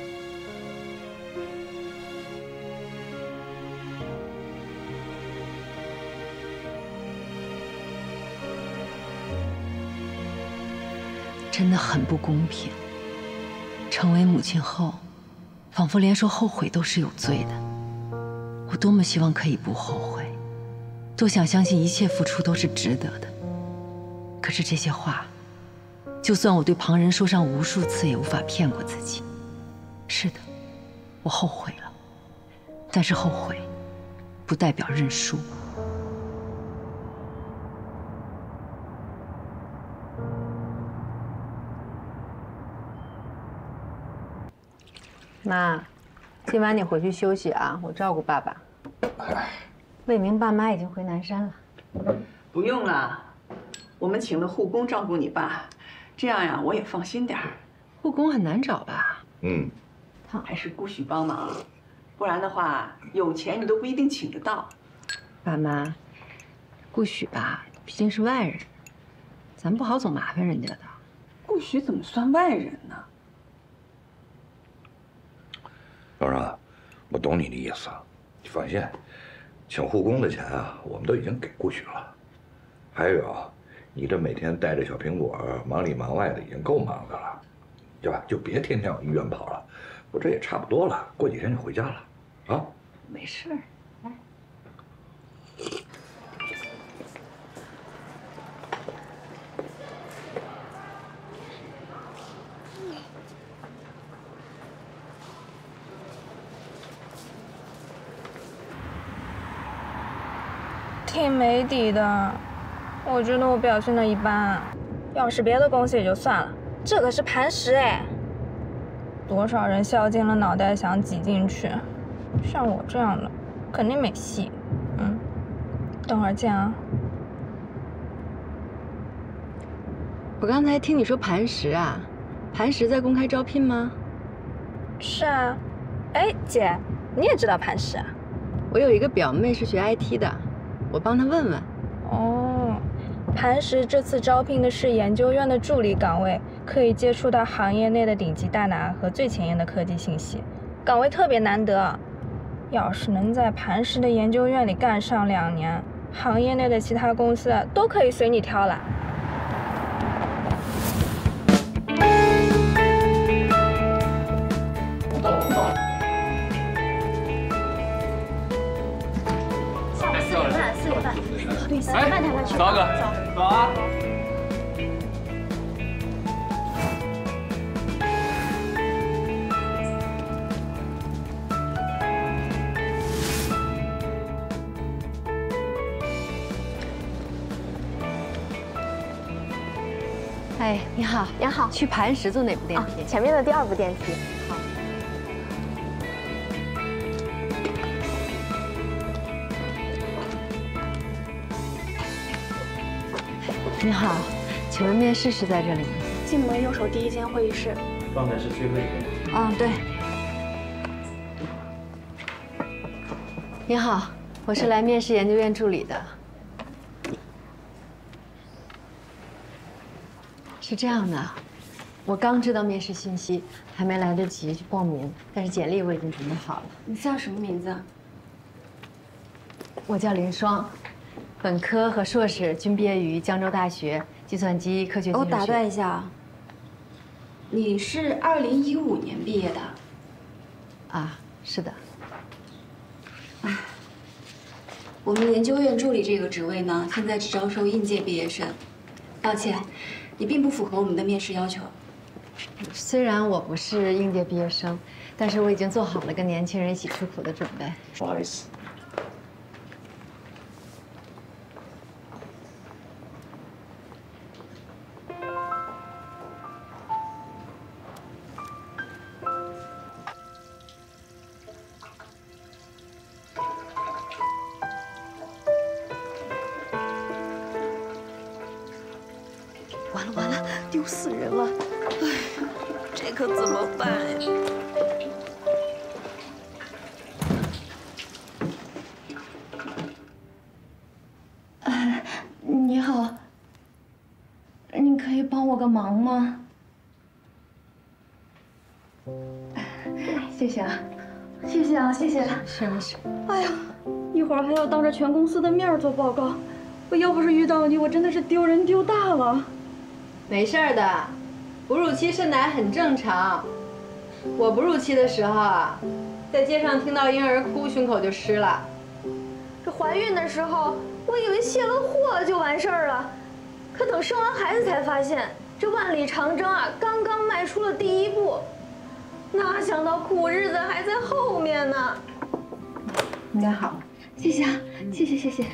Speaker 4: 真的很不公平。成为母亲后，仿佛连说后悔都是有罪的。我多么希望可以不后悔，多想相信一切付出都是值得的。可是这些话，就算我对旁人说上无数次，也无法骗过自己。是的，我后悔了，但是后悔，不代表认输。妈，今晚你回去休息啊，我照顾爸爸。魏明爸妈已经回南山了。
Speaker 21: 不用了，我们请了护工照顾你爸，这样呀我也放心点儿。
Speaker 4: 护工很难找吧？
Speaker 8: 嗯，
Speaker 21: 还是顾许帮忙，不然的话有钱你都不一定请得到。
Speaker 4: 爸妈，顾许吧，毕竟是外人，咱不好总麻烦人家的。
Speaker 21: 顾许怎么算外人呢？
Speaker 8: 老张，我懂你的意思，你放心，请护工的钱啊，我们都已经给顾许了。还有啊，你这每天带着小苹果忙里忙外的，已经够忙的了，对吧？就别天天往医院跑了，我这也差不多了，过几天就回家了，啊？
Speaker 21: 没事。来。
Speaker 6: 挺没底的，我觉得我表现的一般。要是别的公司也就算了，这可是磐石哎，多少人削尖了脑袋想挤进去，像我这样的肯定没戏。嗯，等会儿见啊。
Speaker 4: 我刚才听你说磐石啊，磐石在公开招聘吗？
Speaker 6: 是啊。哎，姐，你也知道磐石啊？
Speaker 4: 我有一个表妹是学 I T 的。我帮他问问。
Speaker 6: 哦，磐石这次招聘的是研究院的助理岗位，可以接触到行业内的顶级大拿和最前沿的科技信息，岗位特别难得。要是能在磐石的研究院里干上两年，行业内的其他公司都可以随你挑了。对，四点半才能去。
Speaker 22: 早哥，早啊！
Speaker 4: 哎，你好，
Speaker 6: 您好。
Speaker 4: 去磐石坐哪部电梯？
Speaker 6: 啊、前面的第二部电梯。好。
Speaker 4: 你好，请问面试是在这里吗？
Speaker 6: 进门右手第一间会议室。
Speaker 22: 刚才是最后一间。
Speaker 4: 啊，对。你好，我是来面试研究院助理的。 是这样的，我刚知道面试信息，还没来得及去报名，但是简历我已经准备好了。
Speaker 15: 你叫什么名字？
Speaker 4: 我叫林双，本科和硕士均毕业于江州大学计算机科学技术学。
Speaker 15: 我打断一下，你是二零一五年毕业的？
Speaker 4: 啊，是的。
Speaker 15: 唉，我们研究院助理这个职位呢，现在只招收应届毕业生。抱歉，你并不符合我们的面试要求。
Speaker 4: 虽然我不是应届毕业生，但是我已经做好了跟年轻人一起吃苦的准备。
Speaker 12: 不好意思。
Speaker 15: 完了完了，丢死人了！哎，这可怎么办呀？哎，你好，你可以帮我个忙吗？谢谢啊，谢谢啊，谢谢。
Speaker 4: 是没事。
Speaker 15: 哎呀，一会儿还要当着全公司的面做报告，我要不是遇到你，我真的是丢人丢大了。
Speaker 4: 没事儿的，哺乳期渗奶很正常。我哺乳期的时候啊，在街上听到婴儿哭，胸口就湿了。
Speaker 6: 这怀孕的时候，我以为卸了货就完事儿了，可等生完孩子才发现，这万里长征啊，刚刚迈出了第一步，哪想到苦日子还在后面呢。
Speaker 4: 应该好，
Speaker 15: 谢谢啊，谢谢谢谢。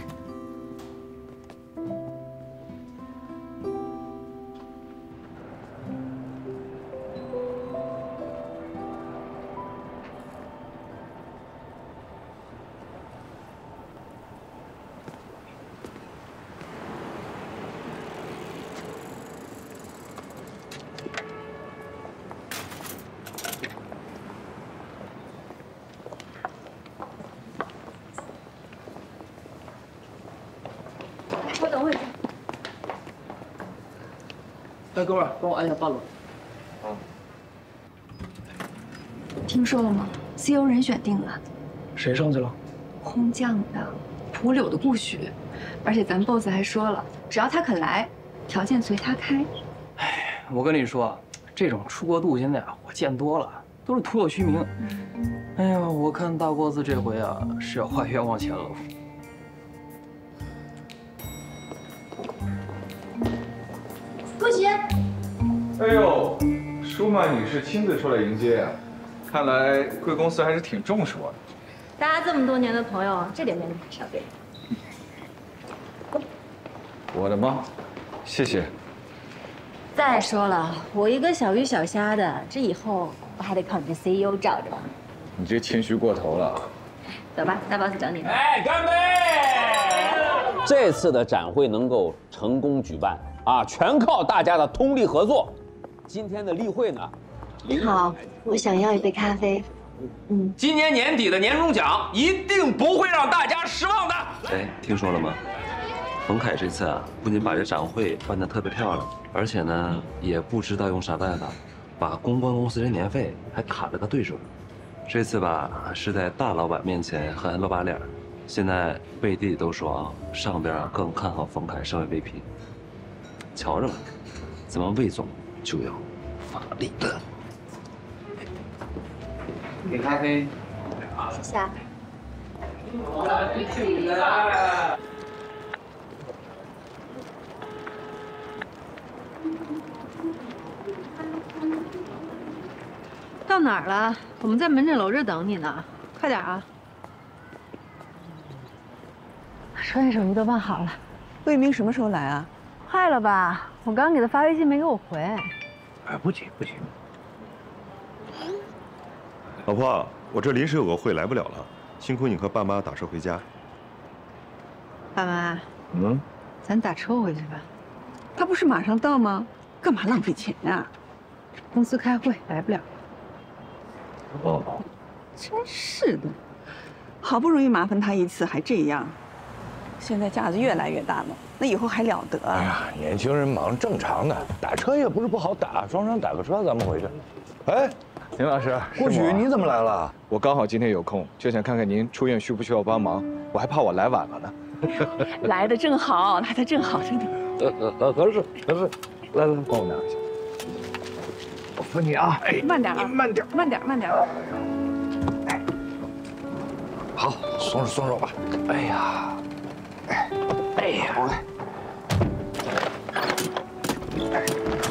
Speaker 15: 我等会儿。
Speaker 13: 哎，哥们儿，帮我按一下八轮。
Speaker 10: 啊。
Speaker 15: 听说了吗 ？C E O 人选定了。
Speaker 13: 谁上去了？
Speaker 15: 空降的，蒲柳的顾许，而且咱 boss 还说了，只要他肯来，条件随他开。
Speaker 13: 哎，我跟你说，这种出国镀金的呀，我见多了，都是徒有虚名。哎呀，我看大锅子这回啊是要花冤枉钱了。
Speaker 15: 顾许，
Speaker 19: 哎呦，舒曼女士亲自出来迎接呀、啊，看来贵公司还是挺重视我的。
Speaker 6: 大家这么多年的朋友，这点面子还是要给。
Speaker 19: 我的妈，谢谢。
Speaker 6: 再说了，我一个小鱼小虾的，这以后我还得靠你这 C E O 罩着。
Speaker 19: 你这谦虚过头了。
Speaker 6: 走吧，大 boss 找你了。
Speaker 12: 哎，干杯！这次的展会能够成功举办啊，全靠大家的通力合作。今天的例会呢，
Speaker 1: 你好，我想要一杯咖啡。
Speaker 12: 嗯，今年年底的年终奖一定不会让大家失望的。
Speaker 11: 哎，听说了吗？冯凯这次啊，不仅把这展会办得特别漂亮，而且呢，也不知道用啥办法，把公关公司这年费还砍了个对准。这次吧，是在大老板面前狠狠露把脸。现在背地里都说啊，上边更看好冯凯升为 V P。瞧着吧，咱们魏总就要发力了。
Speaker 13: 给咖啡。
Speaker 1: 谢谢啊。
Speaker 4: 到哪儿了？我们在门诊楼这等你呢，快点啊！商业手续都办好了。
Speaker 7: 魏明什么时候来啊？
Speaker 4: 快了吧？我刚给他发微信没给我回。
Speaker 5: 哎，不急不急。老婆，我这临时有个会来不了了，辛苦你和爸妈打车回家。
Speaker 4: 爸妈，
Speaker 5: 嗯，
Speaker 4: 咱打车回去吧。
Speaker 7: 他不是马上到吗？干嘛浪费钱呀？
Speaker 4: 公司开会来不了。
Speaker 5: 哦，
Speaker 7: 真是的，好不容易麻烦他一次，还这样。
Speaker 21: 现在架子越来越大了，那以后还了得啊！
Speaker 8: 哎呀，年轻人忙正常的，打车也不是不好打，双双打个车，咱们回去。哎，
Speaker 19: 林老师，
Speaker 8: 顾许你怎么来了？
Speaker 19: 我刚好今天有空，就想看看您出院需不需要帮忙，我还怕我来晚了呢。
Speaker 21: 来的正好，来的正好，真的。
Speaker 8: 合合合适合适，来来，帮我拿一下。我扶你啊，哎，
Speaker 21: 慢点啊，
Speaker 8: 慢点，
Speaker 21: 慢点，慢点。
Speaker 8: 哎，好，松手松手吧。哎呀，哎，哎呀，哎。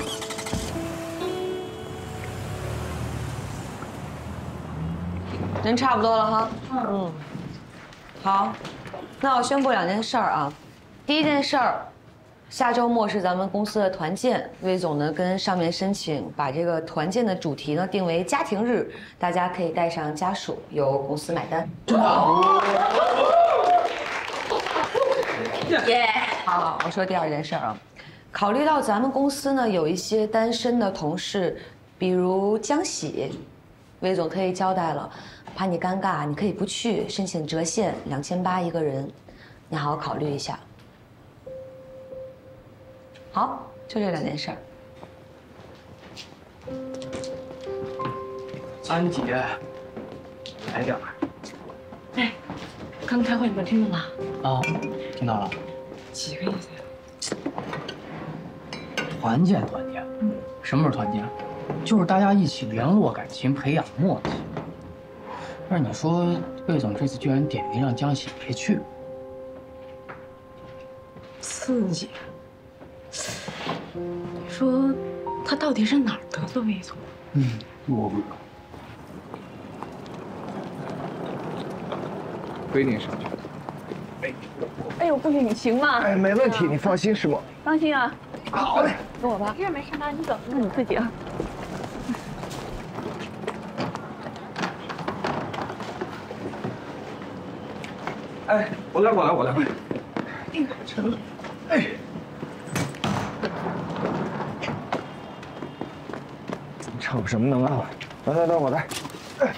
Speaker 3: 人差不多了哈。嗯。好，那我宣布两件事儿啊。第一件事儿，下周末是咱们公司的团建，魏总呢跟上面申请把这个团建的主题呢定为家庭日，大家可以带上家属，由公司买单。耶！好，我说第二件事儿啊，考虑到咱们公司呢有一些单身的同事，比如江喜，魏总特意交代了，怕你尴尬，你可以不去，申请折现两千八一个人，你好好考虑一下。好，就这两件事儿。
Speaker 13: 安姐，来点儿。
Speaker 21: 哎，刚开会你们听到了？
Speaker 13: 啊，听到了。
Speaker 21: 几个意思呀？
Speaker 13: 团建团建，嗯，什么是团建？就是大家一起联络感情，培养默契。但是你说魏总这次居然点名让江喜别去，
Speaker 21: 刺激。你说他到底是哪儿得罪魏总？
Speaker 13: 嗯，我不知道。
Speaker 19: 归你上去。
Speaker 21: 哎，哎呦，顾许你行吗？
Speaker 19: 哎，没问题，你放心，师母。
Speaker 21: 放心啊。
Speaker 19: 好嘞，
Speaker 21: 跟我吧。没事没事，妈，你走，那你自己啊。
Speaker 19: 哎，我来，我来，我来，快！哎，沉了。哎。逞什么能啊！来来来，我来。哎。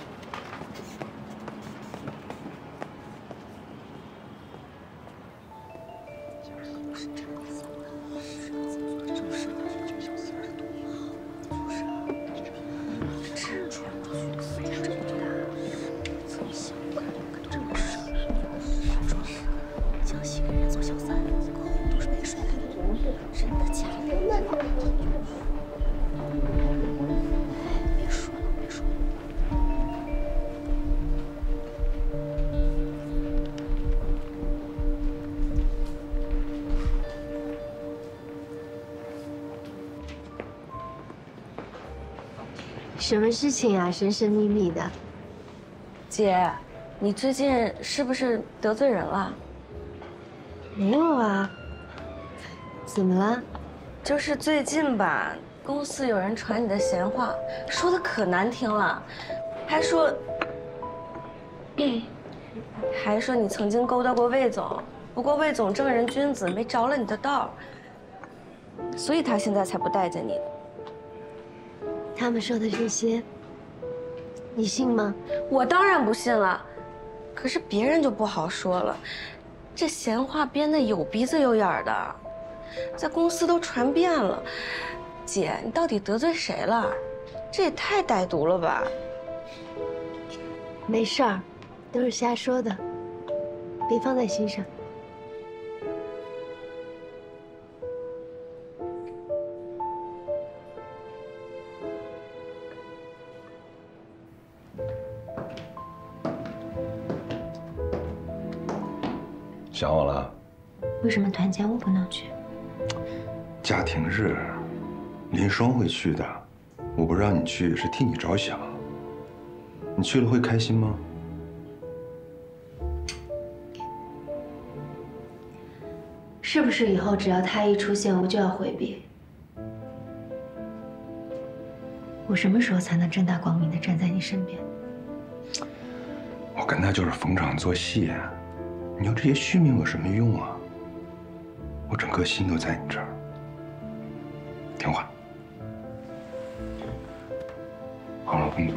Speaker 1: 什么事情啊？神神秘秘的。
Speaker 3: 姐，你最近是不是得罪人了？
Speaker 1: 没有啊。怎么了？
Speaker 3: 就是最近吧，公司有人传你的闲话，说的可难听了，还说，还说你曾经勾搭过魏总，不过魏总正人君子，没着了你的道，所以他现在才不待见你。
Speaker 1: 他们说的这些，你信吗？
Speaker 3: 我当然不信了，可是别人就不好说了，这闲话编的有鼻子有眼的，在公司都传遍了。姐，你到底得罪谁了？这也太歹毒了吧！
Speaker 1: 没事儿，都是瞎说的，别放在心上。
Speaker 2: 想我了？
Speaker 1: 为什么团建我不能去？
Speaker 2: 家庭日，林双会去的，我不让你去是替你着想。你去了会开心吗？
Speaker 1: 是不是以后只要他一出现，我就要回避？我什么时候才能正大光明的站在你身边？
Speaker 2: 我跟他就是逢场作戏。你要这些虚名有什么用啊？我整颗心都在你这儿，听话，好好工作。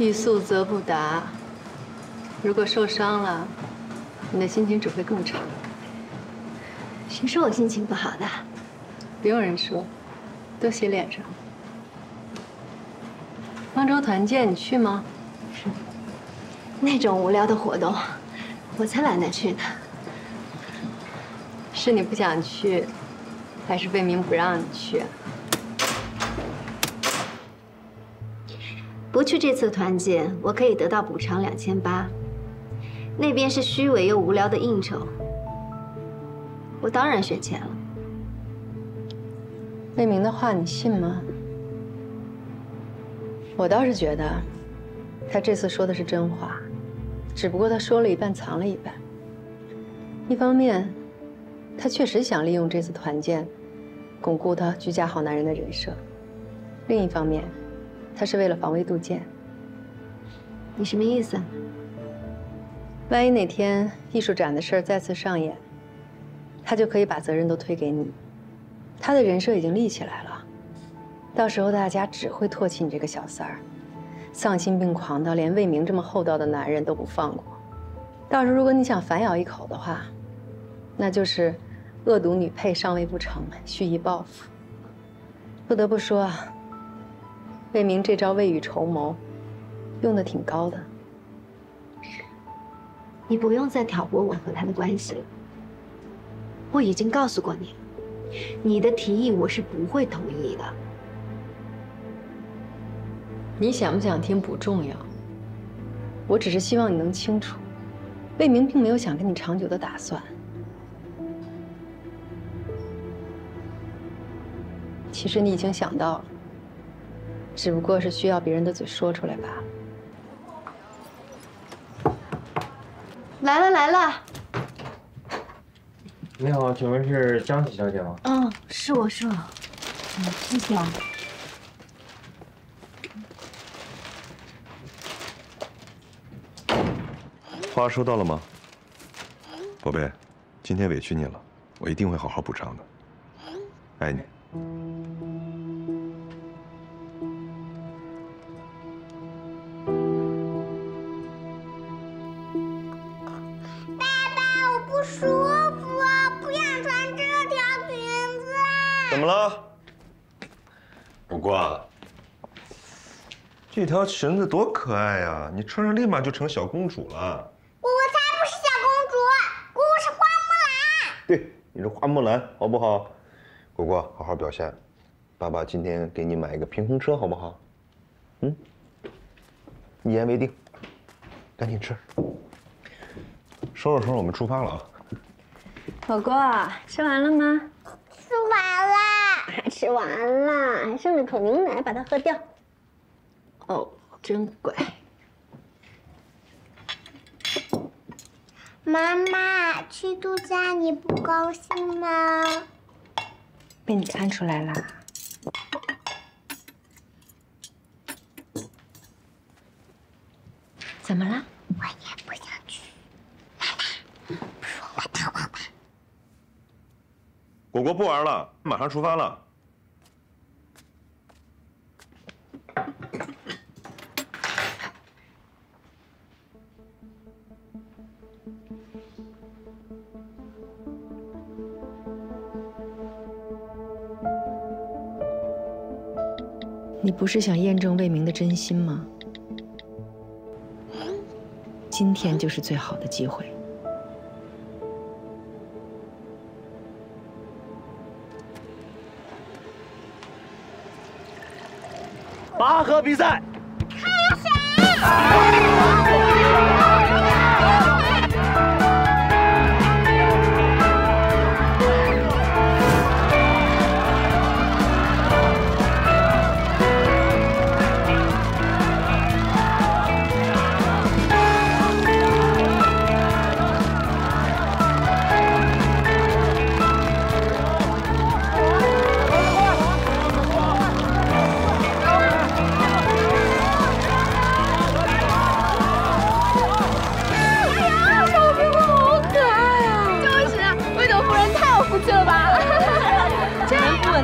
Speaker 4: 欲速则不达。如果受伤了，你的心情只会更差。
Speaker 1: 谁说我心情不好的？
Speaker 4: 不用人说，都写脸上。方舟团建你去吗？
Speaker 1: 那种无聊的活动，我才懒得去呢。
Speaker 4: 是你不想去，还是魏明不让你去？
Speaker 1: 不去这次团建，我可以得到补偿两千八。那边是虚伪又无聊的应酬，我当然选钱了。
Speaker 4: 魏明的话你信吗？我倒是觉得，他这次说的是真话，只不过他说了一半，藏了一半。一方面，他确实想利用这次团建，巩固他居家好男人的人设；另一方面，他是为了防微杜渐。
Speaker 1: 你什么意思？
Speaker 4: 万一哪天艺术展的事儿再次上演，他就可以把责任都推给你。他的人设已经立起来了，到时候大家只会唾弃你这个小三儿，丧心病狂到连魏明这么厚道的男人都不放过。到时候如果你想反咬一口的话，那就是恶毒女配上位不成，蓄意报复。不得不说啊，魏明这招未雨绸缪，用的挺高的。
Speaker 1: 你不用再挑拨我和他的关系了。我已经告诉过你，你的提议我是不会同意的。
Speaker 4: 你想不想听不重要，我只是希望你能清楚，魏明并没有想跟你长久的打算。其实你已经想到了，只不过是需要别人的嘴说出来罢了。
Speaker 1: 来了来了。
Speaker 14: 你好，请问是江喜小姐吗？
Speaker 1: 嗯，是我是我。嗯，谢谢啊。
Speaker 2: 花收到了吗？宝贝，今天委屈你了，我一定会好好补偿的。爱你。
Speaker 9: 不舒服，不想穿这条裙子。
Speaker 2: 怎么了？不过，这条裙子多可爱呀！你穿上立马就成小公主了。
Speaker 9: 我才不是小公主，我是花木兰。
Speaker 2: 对，你是花木兰，好不好？果果，好好表现。爸爸今天给你买一个平衡车，好不好？嗯，一言为定。赶紧吃。收拾收拾，我们出发了啊！
Speaker 4: 果果，吃完了吗？
Speaker 9: 吃完了，
Speaker 1: 吃完了，还剩了口牛奶，把它喝掉。哦，真乖。
Speaker 9: 妈妈，去度假你不高兴吗？
Speaker 4: 被你看出来啦。怎么了？
Speaker 9: 我也不想去。妈妈，不如我们逃跑吧。
Speaker 2: 果果不玩了，马上出发了。
Speaker 4: 你不是想验证魏明的真心吗？今天就是最好的机会。
Speaker 14: 拔河比赛，
Speaker 9: 还有谁？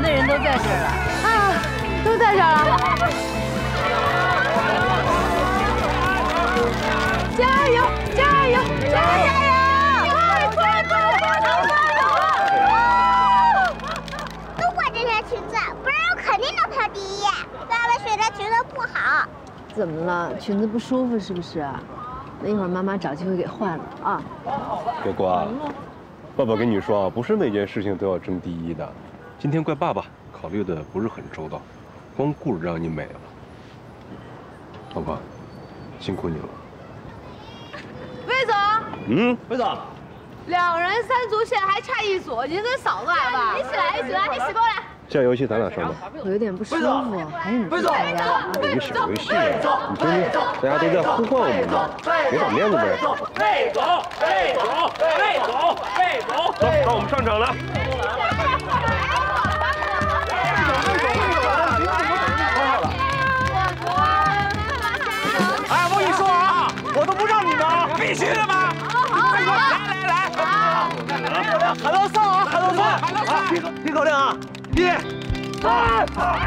Speaker 6: 啊，都在这儿了。
Speaker 4: 了，裙子不舒服是不是啊？那一会儿妈妈找机会给换了啊。
Speaker 16: 别瓜，爸爸跟你说啊，不是每件事情都要争第一的。今天怪爸爸考虑的不是很周到，光顾着让你美了。老婆，辛苦你了。
Speaker 17: 魏总，
Speaker 16: 嗯，
Speaker 17: 魏总，两人三足线还差一组，您跟嫂子来吧。
Speaker 9: 一起来，一起来，你洗过来。
Speaker 16: 下游戏咱俩上吧。
Speaker 4: 我有点不舒服，还是你自己来吧。
Speaker 16: 你少游戏啊！你听听，大家都在呼唤我们呢，给点面子呗。
Speaker 14: 魏总，魏总，魏总，魏总，
Speaker 16: 走，让我们上场了。
Speaker 14: 哎，我跟你说啊，我都不让你们啊，必须的吗？来来来，听口令，喊到三啊，喊到三，喊到三，听听口令啊，一、二、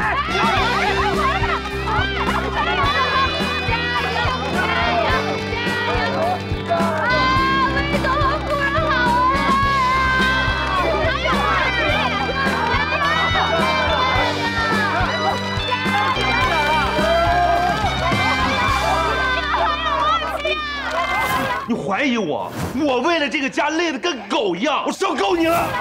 Speaker 23: 你怀疑我？我为了这个家累得跟狗一样，我受够你了！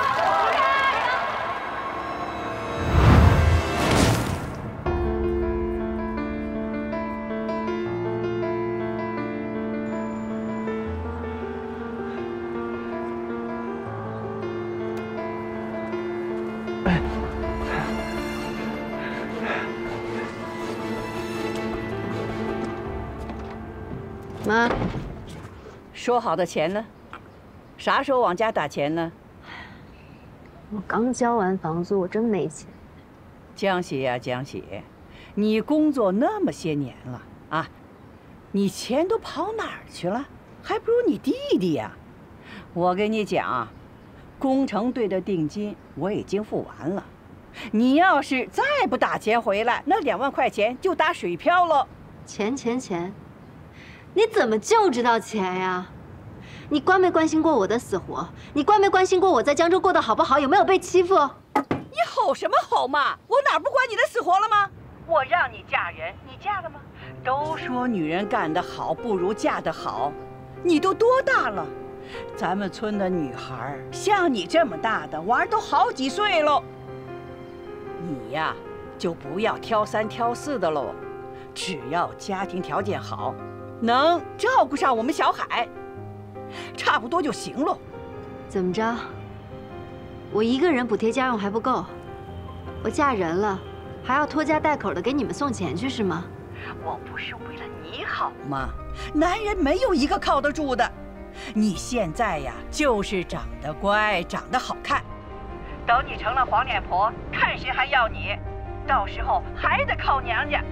Speaker 21: 妈，说好的钱呢？啥时候往家打钱呢？
Speaker 4: 我刚交完房租，我真没钱。
Speaker 21: 江喜呀，江喜，你工作那么些年了啊，你钱都跑哪儿去了？还不如你弟弟呀！我跟你讲，工程队的定金我已经付完了，你要是再不打钱回来，那两万块钱就打水漂了。
Speaker 1: 钱钱钱，你怎么就知道钱呀？你关没关心过我的死活？你关没关心过我在江州过得好不好？有没有被欺负？
Speaker 21: 你吼什么吼嘛？我哪不管你的死活了吗？我让你嫁人，你嫁了吗？都说女人干得好不如嫁得好，你都多大了？咱们村的女孩像你这么大的娃儿都好几岁喽。你呀，就不要挑三挑四的喽，只要家庭条件好，能照顾上我们小海，差不多就行喽。
Speaker 1: 怎么着？我一个人补贴家用还不够，我嫁人了，还要拖家带口的给你们送钱去是吗？
Speaker 21: 我不是为了你好吗？男人没有一个靠得住的。你现在呀，就是长得乖，长得好看。等你成了黄脸婆，看谁还要你，到时候还得靠娘家。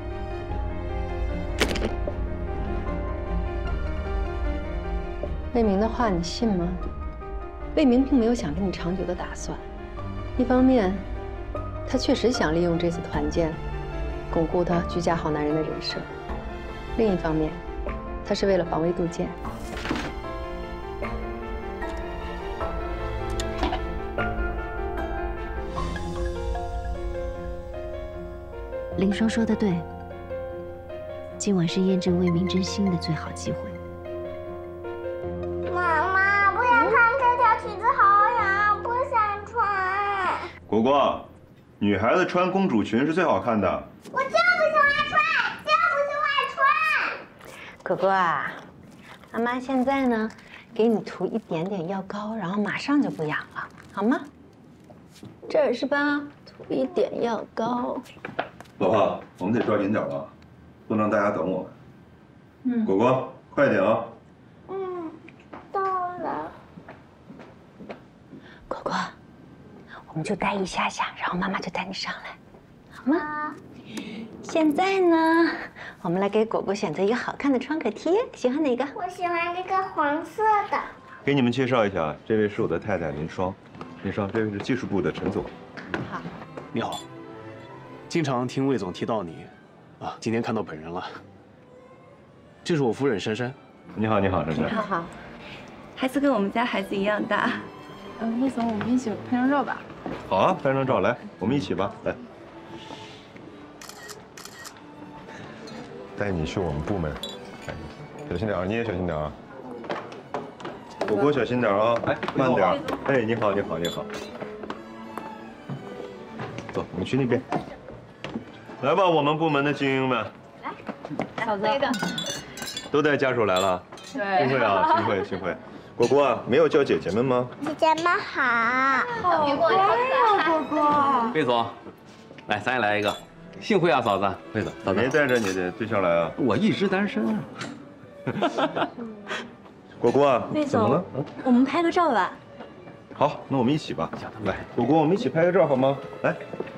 Speaker 4: 魏明的话你信吗？魏明并没有想跟你长久的打算。一方面，他确实想利用这次团建，巩固他居家好男人的人设；另一方面，他是为了防微杜渐。
Speaker 1: 林双说的对，今晚是验证魏明真心的最好机会。
Speaker 9: 妈妈，不想穿这条裙子，好痒，不想穿。
Speaker 2: 果果，女孩子穿公主裙是最好看的。
Speaker 9: 我就不喜欢穿，就不喜欢穿。
Speaker 4: 果果啊，妈妈现在呢，给你涂一点点药膏，然后马上就不痒了，好吗？这儿是吧？涂一点药膏。
Speaker 2: 老婆，我们得抓紧点了，不能让大家等我们。
Speaker 4: 嗯，
Speaker 2: 果果，快点啊！
Speaker 9: 嗯，到了。
Speaker 4: 果果，我们就待一下下，然后妈妈就带你上来，好吗？现在呢，我们来给果果选择一个好看的创可贴，喜欢哪个？
Speaker 9: 我喜欢这个黄色的。
Speaker 2: 给你们介绍一下，这位是我的太太林双。林双，这位是技术部的陈总。
Speaker 4: 好。
Speaker 22: 你好。经常听魏总提到你，啊，今天看到本人了。这是我夫人珊珊。
Speaker 2: 你好，你好，珊珊。
Speaker 24: 好好，孩子跟我们家孩子一样大。
Speaker 18: 嗯，魏总，我们一起拍张照吧。
Speaker 2: 好啊，拍张照，来，我们一起吧，来。
Speaker 5: 带你去我们部门。小心点啊，你也小心点啊。果果小心点啊，哎，慢点。哎，你好，你好，你好。走，我们去那边。来吧，我们部门的精英们。
Speaker 6: 来，嫂子，这个。
Speaker 5: 都带家属来了。
Speaker 6: 对。
Speaker 5: 幸会啊，幸会，幸会。果果啊，没有叫姐姐们吗？
Speaker 9: 姐姐们好。
Speaker 6: 好乖呀，果果。
Speaker 22: 魏总，来，咱也来一个。幸会啊，嫂子。魏总，嫂子。
Speaker 5: 没带着你的对象来啊？
Speaker 22: 我一直单身啊。
Speaker 5: 果果啊，
Speaker 24: 魏总，
Speaker 5: 怎么了？
Speaker 24: 我们拍个照吧。
Speaker 5: 好，那我们一起吧。来，果果，我们一起拍个照好吗？来，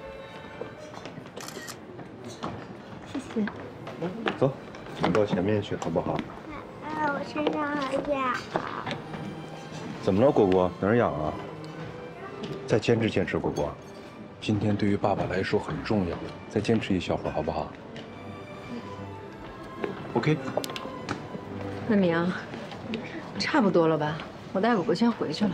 Speaker 24: 谢谢。
Speaker 5: 走，我们到前面去，好不好？
Speaker 9: 哎，我身上很痒。
Speaker 5: 怎么了，果果？哪儿痒啊？再坚持坚持，果果。今天对于爸爸来说很重要，再坚持一小会儿，好不好 ？OK。
Speaker 4: 文明，差不多了吧？我带果果先回去了。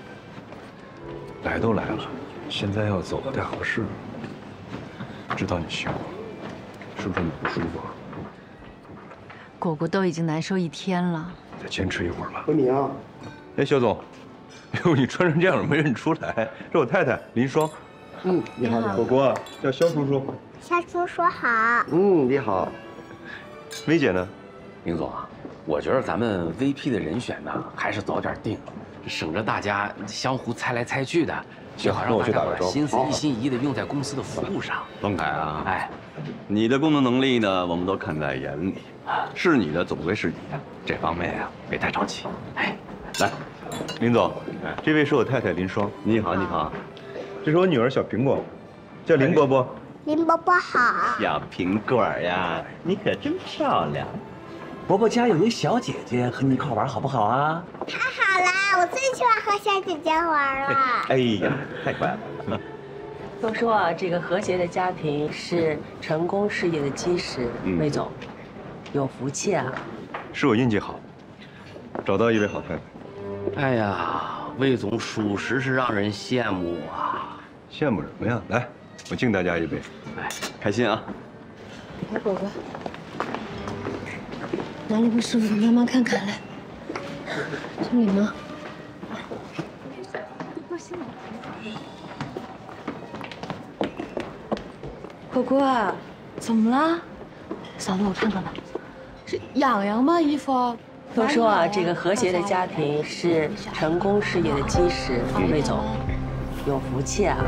Speaker 5: 来都来了，现在要走不太合适。知道你辛苦了，是不是你不舒服？
Speaker 10: 果果都已经难受一天了，
Speaker 5: 再坚持一会儿吧。
Speaker 23: 文明，
Speaker 5: 哎，肖总，哎呦，你穿成这样没认出来，这我太太林双。
Speaker 23: 嗯，你好，
Speaker 5: 果果叫肖叔叔。
Speaker 9: 肖叔叔好。
Speaker 23: 嗯，你好。
Speaker 5: 薇姐呢？
Speaker 22: 林总啊，我觉得咱们 V P 的人选呢，还是早点定，省着大家相互猜来猜去的，最好让大家把心思一心一意的用在公司的服务上。
Speaker 12: 方凯啊，
Speaker 22: 哎，
Speaker 12: 你的工作能力呢，我们都看在眼里，是你的总归是你的，
Speaker 22: 这方面呀，别太着急。哎，
Speaker 5: 来，林总，这位是我太太林双。
Speaker 12: 你好，你好。
Speaker 5: 这是我女儿小苹果，叫林伯伯。
Speaker 9: 林伯伯好。
Speaker 23: 小苹果呀，你可真漂亮。伯伯家有一小姐姐，和你一块玩好不好啊？
Speaker 9: 太好了，我最喜欢和小姐姐玩了。
Speaker 23: 哎呀，太乖了。
Speaker 15: 都说啊，这个和谐的家庭是成功事业的基石。
Speaker 5: 嗯
Speaker 15: 魏总，有福气啊！
Speaker 5: 是我运气好，找到一位好太太。
Speaker 22: 哎呀，魏总属实是让人羡慕啊！
Speaker 5: 羡慕什么呀？来，我敬大家一杯。
Speaker 22: 哎，
Speaker 5: 开心啊！
Speaker 24: 来，果果，哪里不舒服，妈妈看看来。这里吗？
Speaker 6: 果果啊，怎么了？
Speaker 24: 嫂子，我看看吧。
Speaker 6: 是痒痒吗？衣服？
Speaker 15: 都说啊，这个和谐的家庭是成功事业的基石。魏总，有福气啊！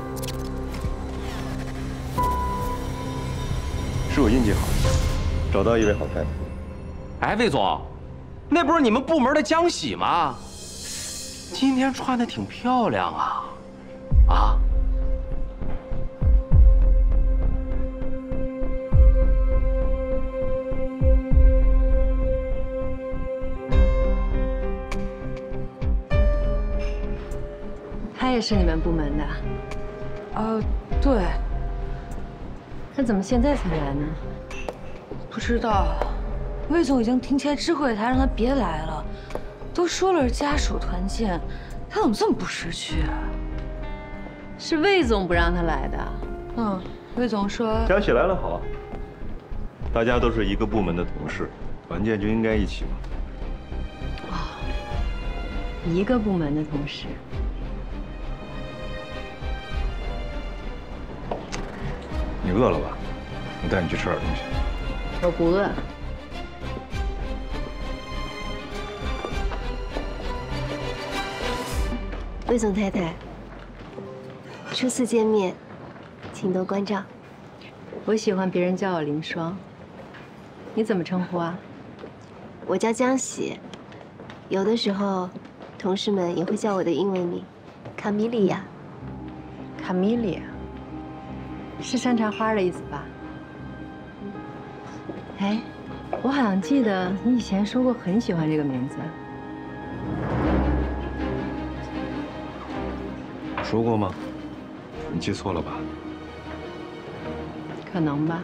Speaker 5: 是我运气好，找到一位好太太。
Speaker 22: 哎，魏总，那不是你们部门的江喜吗？今天穿的挺漂亮啊！啊？
Speaker 4: 他也是你们部门的。
Speaker 6: 呃，对。
Speaker 4: 他怎么现在才来呢？
Speaker 6: 不知道，魏总已经提前知会他，让他别来了。都说了是家属团建，他怎么这么不识趣啊？
Speaker 4: 是魏总不让他来的。
Speaker 6: 嗯，魏总说。
Speaker 5: 江喜来了好，大家都是一个部门的同事，团建就应该一起嘛。
Speaker 4: 哦，一个部门的同事。
Speaker 5: 你饿了吧？我带你去吃点东西。
Speaker 4: 我不饿。
Speaker 1: 魏总太太，初次见面，请多关照。
Speaker 4: 我喜欢别人叫我林双。你怎么称呼啊？
Speaker 1: 我叫江喜，有的时候，同事们也会叫我的英文名，卡米莉亚。
Speaker 4: 卡米莉亚。是山茶花的意思吧？哎，我好像记得你以前说过很喜欢这个名字。
Speaker 5: 我说过吗？你记错了吧？
Speaker 4: 可能吧。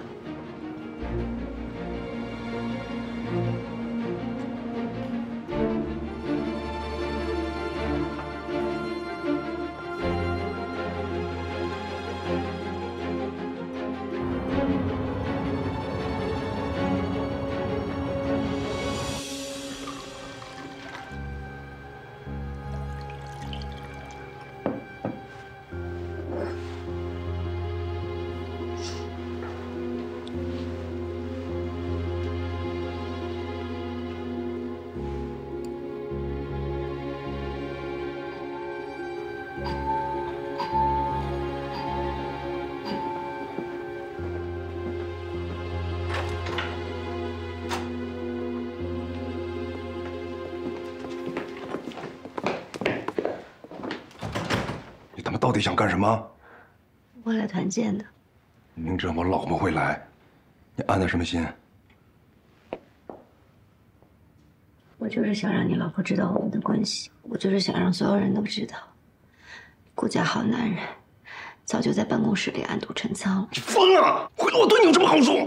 Speaker 2: 到底想干什么？
Speaker 1: 我来团建的。
Speaker 2: 明知道我老婆会来，你安的什么心？
Speaker 1: 我就是想让你老婆知道我们的关系，我就是想让所有人都知道，顾家好男人早就在办公室里暗度陈仓了。
Speaker 2: 你疯了！回头我对你有什么好处？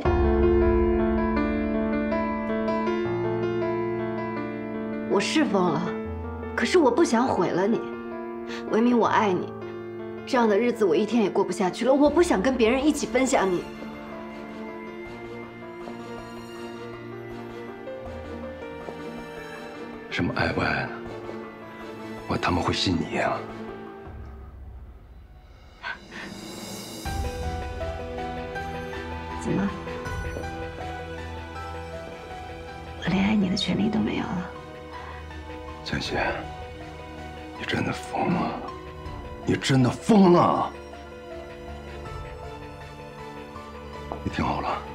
Speaker 1: 我是疯了，可是我不想毁了你。维明，我爱你，这样的日子我一天也过不下去了。我不想跟别人一起分享你。
Speaker 2: 什么爱不爱的？我他妈会信你呀！
Speaker 1: 怎么？我连爱你的权利都没有了？
Speaker 2: 江西，你真的疯了！你真的疯了！你听好了，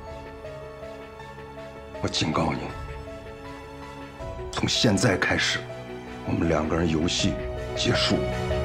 Speaker 2: 我警告你，从现在开始，我们两个人游戏结束。